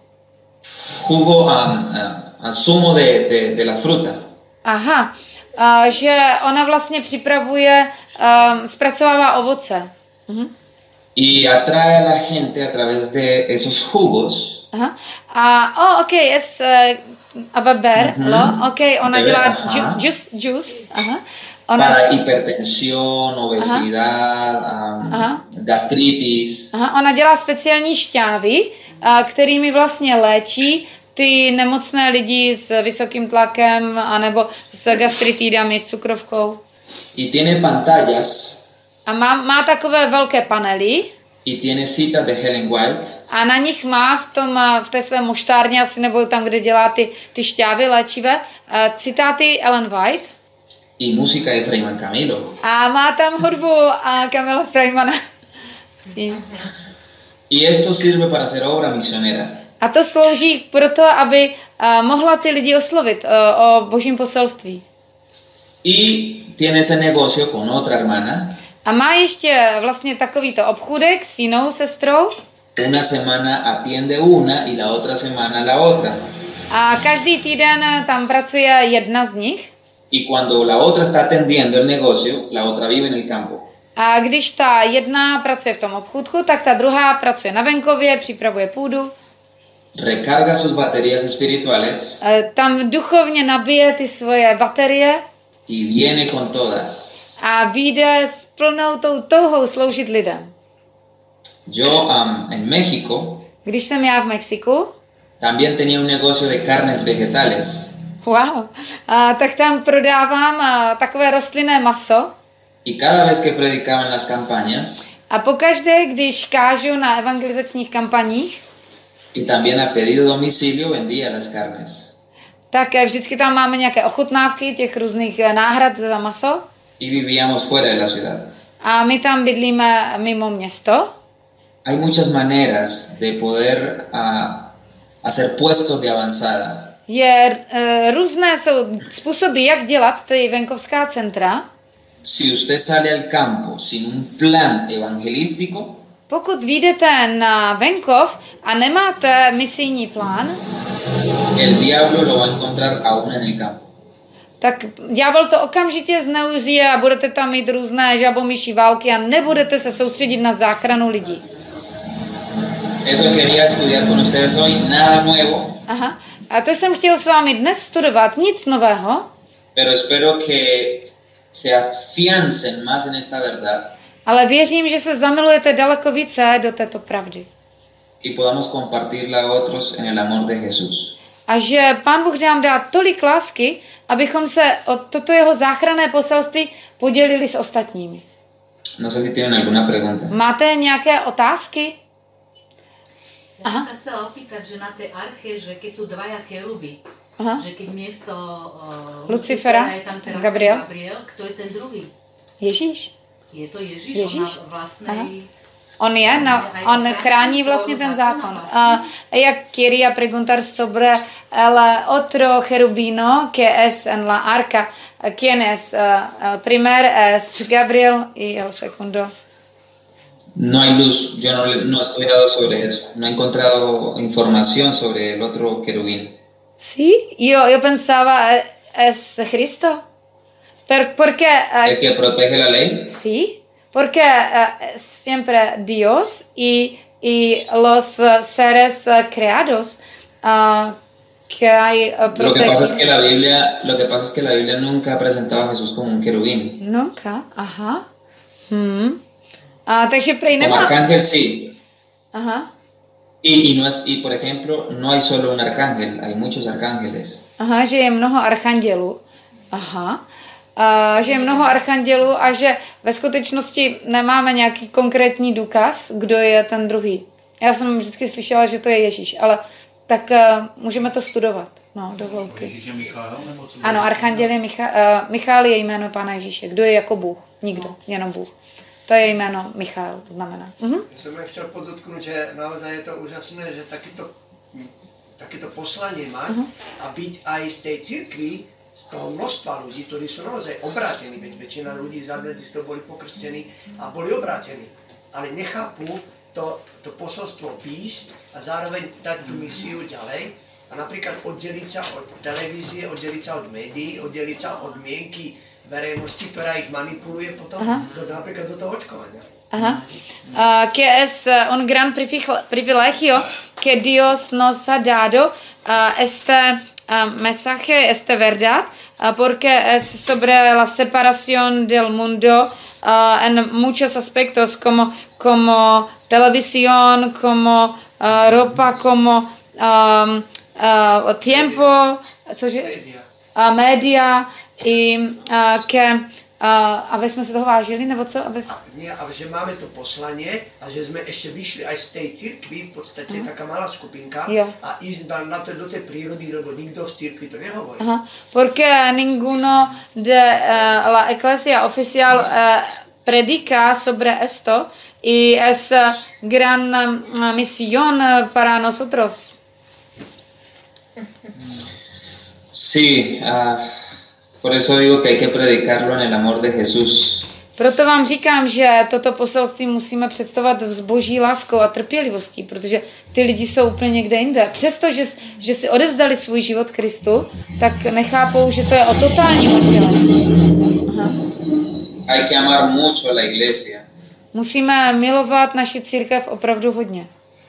Jugo a, a, a zumo de, de, de la fruta. Aha, uh, že ona vlastně připravuje, um, zpracovává ovoce. Uh-huh. Y atrae a la gente a través de esos jugos. Aha. A, oh, ok, es uh, a beber, Uh-huh. lo, ok, ona Beber, dělá aha. ju, juice, juice, aha. Ona, Para hipertensión, obesidad, um, Aha. gastritis. aha, ona dělá speciální šťávy, uh, kterými vlastně léčí ty nemocné lidi s vysokým tlakem anebo s gastritidami, s cukrovkou. Y tiene pantallas A má, má takové velké panely y tiene citas de Helen White. a na nich má v, tom, v té své moštárně asi nebo tam, kde dělá ty, ty šťávy léčivé, uh, citáty Ellen White. Y música de Freyman Camilo. A má tam hudbu a Kamila Freimana. Sí. Y esto sirve para hacer obra misionera. A to slouží proto, aby uh, mohla ty lidi oslovit uh, o božím poselství. Y tiene ese negocio con otra hermana. A má ještě vlastně takovýto obchůdek s jinou sestrou. Una semana atiende una y la otra semana la otra. A každý týden tam pracuje jedna z nich. Y cuando la otra está atendiendo el negocio, la otra vive en el campo. A když ta jedna pracuje v tom obchůdku, tak ta druhá pracuje na venkově, připravuje půdu. Recarga sus baterías espirituales Tam duchovně nabije ty svoje baterie y viene con toda. a vyjde s plnou tou touhou sloužit lidem. Yo um, en México Když jsem já v Mexiku, también tenía un negocio de carnes vegetales. wow, a, tak tam prodávám a, takové rostlinné maso. Y cada vez que predicaba en las campañas, A pokaždé, když kážu na evangelizačních kampaních, y también a pedido de domicilio vendía las carnes. tak eh, vždycky tam máme nějaké ochutnávky těch různých eh, náhrad za maso. Y vivíamos fuera de la ciudad. A my tam bydlíme mimo město. Hay muchas maneras de poder uh, hacer puestos de avanzada. Je, e, různé jsou způsoby, jak dělat ty venkovská centra. Si usted sale al campo sin un plan evangelístico, Pokud vyjdete na venkov a nemáte misijní plán, el diablo lo va a encontrar aún en el campo. tak ďábel to okamžitě zneužije a budete tam mít různé žabomyší války a nebudete se soustředit na záchranu lidí. Eso quería estudiar con ustedes hoy, nada nuevo. Aha. A to jsem chtěl s vámi dnes studovat, nic nového, Pero espero que se afiancen más en esta verdad ale věřím, že se zamilujete daleko více do této pravdy. y podamos compartirla a otros en el amor de Jesús. A že Pán Bůh nám dá tolik lásky, abychom se o toto jeho záchranné poselství podělili s ostatními. No sé si tienen alguna pregunta. Máte nějaké otázky? Ja Aha. som sa chcela opýtať, že na tej arche, že keď sú dvaja keruby, Aha. že keď miesto uh, Lucifera, je tam teraz Gabriel. ten Gabriel, kto je ten druhý? Ježíš? Je to Ježíš? Ježíš? On má vlastnej... On je, no, on chrání vlastně ten zákon. Uh, ella quería preguntar sobre el otro cherubino que es en la arca. ¿Quién es? Uh, el primer es Gabriel y el segundo. No hay luz, yo no, no he estudiado sobre eso, no he encontrado información sobre el otro querubín. Sí, yo, yo pensaba, es Cristo. Per, porque, uh, El que protege la ley. sí, porque uh, siempre Dios y, y los uh, seres uh, creados uh, que hay uh, Lo que pasa es que la Biblia, lo que pasa es que la Biblia nunca ha presentado a Jesús como un querubín. Nunca, aha. Hmm. Uh, takže prej Como nemá... arcángel sí. Aha. Y, y, no es, y por ejemplo, no hay solo un arcángel, hay muchos arcángeles. Aha, že je mnoho archandělů. Aha. Uh, že je mnoho archandělů a že ve skutečnosti nemáme nějaký konkrétní důkaz, kdo je ten druhý. Já jsem vždycky slyšela, že to je Ježíš, ale tak uh, můžeme to studovat. No, do hloubky. Ano, archanděl je Micha, uh, Michal je jméno Pána Ježíše. Kdo je jako Bůh? Nikdo, no. Jenom Bůh. To je jméno Michal, znamená. Uh-huh. Já jsem chtěl podotknout, že naozaj je to úžasné, že takéto, takéto poslanie má uh-huh. a byť aj z tej cirkvi, z toho množstva ľudí, ktorí sú naozaj obrátení, veď väčšina ľudí z adventistov boli pokrstení a boli obrátení, ale nechápu to, to posolstvo výjsť a zároveň dať tú misiu ďalej a napríklad oddeliť sa od televízie, oddeliť sa od médií, oddeliť sa od mienky verejnosti, ktorá ich manipuluje potom do, napríklad do toho očkovania. Ajá. Uh, que es uh, un gran privilegio que Dios nos ha dado uh, este uh, mensaje, esta verdad, uh, porque es sobre la separación del mundo uh, en muchos aspectos, como, como televisión, como uh, ropa, como um, uh, tiempo, cože? Uh, média, i uh, que Uh, aby sme sa toho vážili, nebo co? Aby... A, nie, ale že máme to poslanie a že sme ešte vyšli aj z tej cirkvi, v podstate uh-huh. taká malá skupinka, jo. A ísť na, na to, do tej prírody, lebo nikto v cirkvi to nehovorí. Uh-huh. Porque ninguno de uh, la Iglesia oficial uh, predica sobre esto y es uh, gran uh, misión uh, para nosotros. Sí, uh... Por eso digo que hay que predicarlo en el amor de Jesús. Proto vám říkám, že toto poselství musíme představovat s boží láskou a trpělivostí, protože ty lidi jsou úplně někde jinde. Přesto, že, že si odevzdali svůj život Kristu, tak nechápou, že to je o totálním oddělení. Hay que amar mucho a la iglesia. Musíme milovat naši církev opravdu hodně.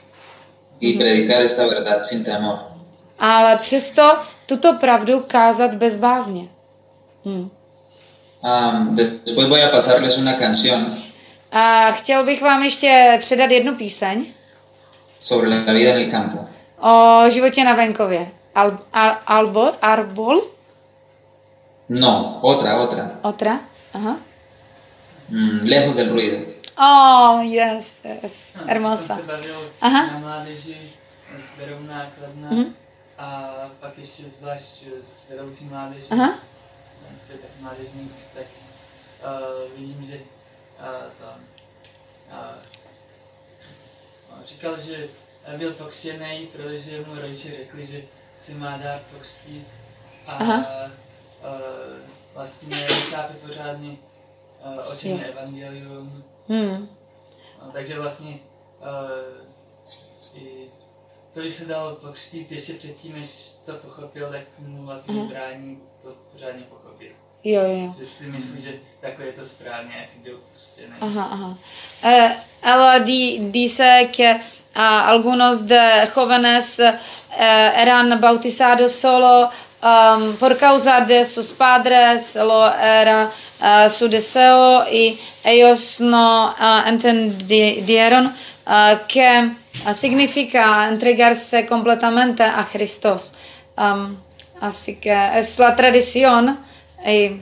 Y predicar esta verdad sin temor. Ale přesto tuto pravdu kázat bez bázně. Hmm. Um, después voy a pasarles una canción. A chtěl bych vám ještě předat jednu píseň. Sobre la vida en el campo. O životě na venkově. Al, al, albor, arbol? No, otra, otra. Otra? Aha. Mm, lejos del ruido. Oh, yes, yes. No, hermosa. Jsem se bavil Aha. na mládeži s Verovná Kladna Mhm. a pak ještě zvlášť s vedoucí mládeží. Aha. Co je tak mládežník, tak uh, vidím, že uh, to, uh, říkal, že byl pokřtěný, protože mu rodiče řekli, že si má dát pokřtít a uh, vlastně nechápe pořádně, uh, o čem je evangelium. Hmm. No, takže vlastně uh, i to, když se dal pokřtít ještě předtím, než to pochopil, tak mu vlastně Aha. brání to pořádně pochopit. Jo, jo. Že si myslí, že takhle je to správně, jak byl pokřtěný. Aha, aha. Eh, ela di, dice que uh, algunos de jóvenes uh, eran bautizados solo um, por causa de sus padres, lo era uh, su deseo y ellos no uh, entendieron uh, que uh, significa entregarse completamente a Jesús. Um, así que es la tradición y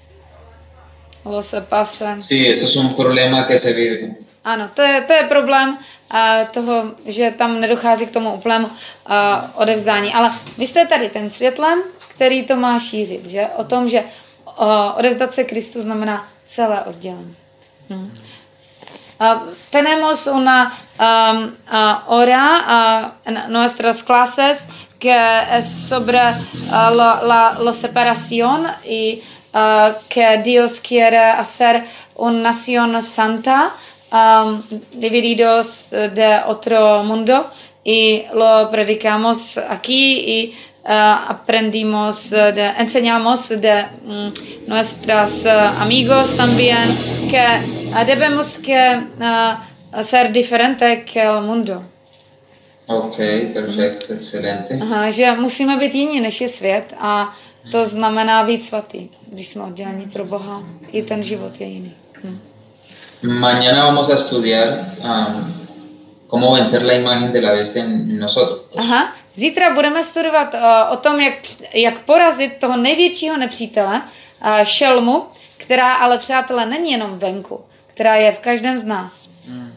lo se pasa. Sí, eso es un problema que se vive. Ano, to je, to je problém uh, toho, že tam nedochází k tomu úplnému uh, odevzdání. Ale vy jste tady ten světlem, který to má šířit, že? O tom, že uh, odevzdat se Kristu znamená celé oddělení. Hmm. Uh, tenemos una um, uh, hora uh, en nuestras clases que es sobre uh, la, la, la separación y uh, que Dios quiere hacer una nación santa, um, divididos de otro mundo y lo predicamos aquí y uh, aprendimos, de, enseñamos de um, nuestros uh, amigos también que uh, debemos que uh, ser diferente que el mundo. Ok, perfecto, excelente. Aha, že musíme být jiní než je svět a to znamená být svatý, když jsme oddělení pro Boha. I ten život je jiný. Hm. Mañana vamos a estudiar um, cómo vencer la imagen de la bestia en nosotros. Aha, zítra budeme studovat uh, o tom, jak, jak porazit toho největšího nepřítele, uh, šelmu, která ale, přátelé, není jenom venku, která je v každém z nás. Mm.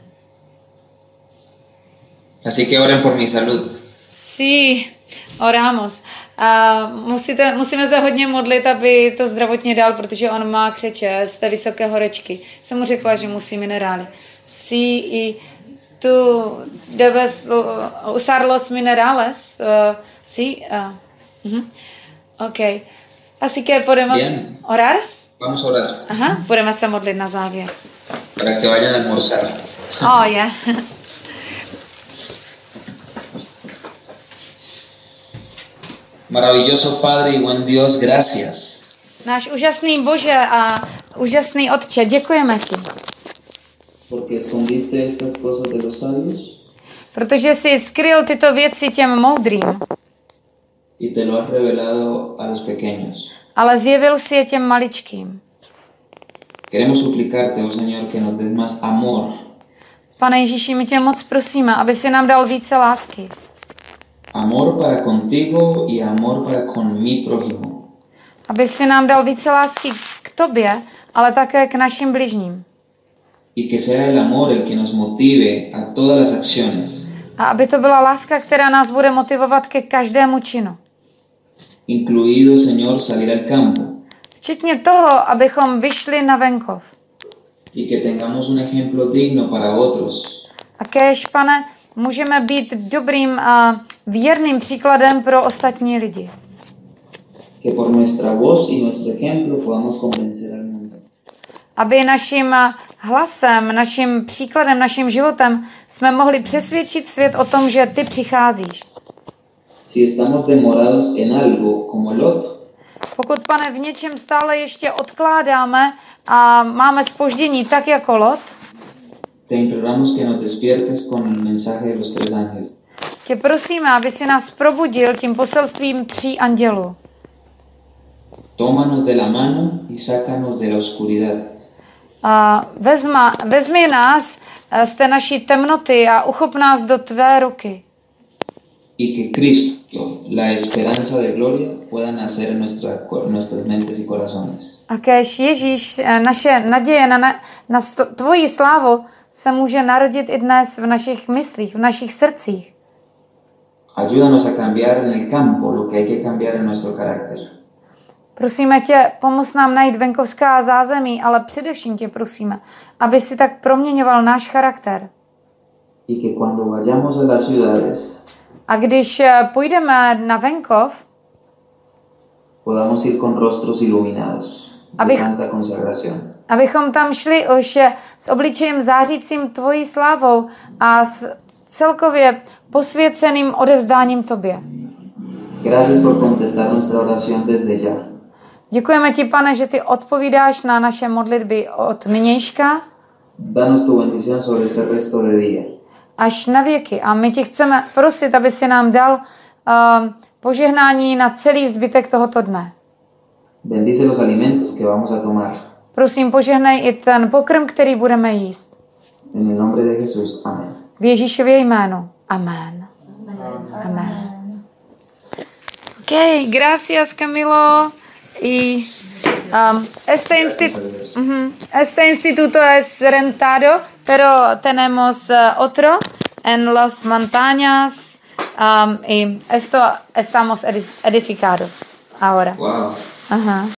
Así que oren por mi salud. Sí, oramos. A musíte, musíme se hodně modlit, aby to zdravotně dal, protože on má křeče z té vysoké horečky. Jsem mu řekla, že musí minerály. Sí, y tú debes usar los minerales. Uh, sí, uh, uh-huh. Ok. Así que podemos Bien. orar. Vamos a orar. Aha, budeme se modlit na závěr. Para que vayan a almorzar. Oh, yeah. Maravilloso Padre y buen Dios, gracias. Náš úžasný Bože a úžasný Otče, děkujeme ti. Porque escondiste estas cosas de los sabios Protože jsi skryl tyto věci těm moudrým, y te lo has revelado a los pequeños. ale zjevil si je těm maličkým. Queremos suplicarte, oh Señor, que nos des más amor. Pane Ježíši, my tě moc prosíme, aby si nám dal více lásky. Amor para contigo y amor para con mi prójimo. Aby si nám dal více lásky k tobě, ale také k našim bližním. Y que sea el amor el que nos motive a todas las acciones, A aby to byla láska, která nás bude motivovat ke každému činu. incluido, Señor, salir al campo. Včetně toho, abychom vyšli na venkov. Y que tengamos un ejemplo digno para otros. A kéž, pane, můžeme být dobrým a věrným příkladem pro ostatní lidi. Que por nuestra voz y nuestro ejemplo podamos convencer al mundo. Aby naším hlasem, naším příkladem, naším životem jsme mohli přesvědčit svět o tom, že ty přicházíš. Si estamos demorados en algo, como Lot, Pokud, pane, v něčem stále ještě odkládáme a máme zpoždění tak jako Lot, te imploramos que nos despiertes con el mensaje de los tres ángeles. tě prosíme, aby si nás probudil tím poselstvím tří andělů. Tómanos de la mano y sácanos de la oscuridad. A vezma, vezmi nás z té naší temnoty a uchop nás do tvé ruky. Y que Cristo, la esperanza de gloria, pueda nacer en nuestra, en nuestras mentes y corazones. A kéž Ježíš, naše naděje na, na, na tvoji slávu se může narodit i dnes v našich myslích, v našich srdcích. Ayúdanos a cambiar en el campo lo que hay que cambiar en nuestro carácter. Prosíme tě, pomoz nám najít venkovská zázemí, ale především tě prosíme, aby si tak proměňoval náš charakter. Y que cuando vayamos a las ciudades, A když půjdeme na venkov, podamos ir con rostros iluminados de Abych- santa consagración. abychom tam šli už s obličejem zářícím tvojí slávou a s celkově posvěceným odevzdáním tobě. Gracias por contestar nuestra oración desde ya. Děkujeme ti, pane, že ty odpovídáš na naše modlitby od nynějška Danos tu bendición sobre este resto de día. až na věky. A my ti chceme prosit, aby si nám dal uh, požehnání na celý zbytek tohoto dne. Bendice los alimentos que vamos a tomar. Prosím, požehnej i ten pokrm, který budeme jíst. En el nombre de Jesús. Amén. V Ježíšově jménu. Amen. Amen. Ok, gracias, Camilo. Y um, este, Gracias a insti- Dios. Ujú. Este instituto es rentado, pero tenemos uh, otro en las montañas um, y esto estamos edi- edificados ahora. Wow. Ajá.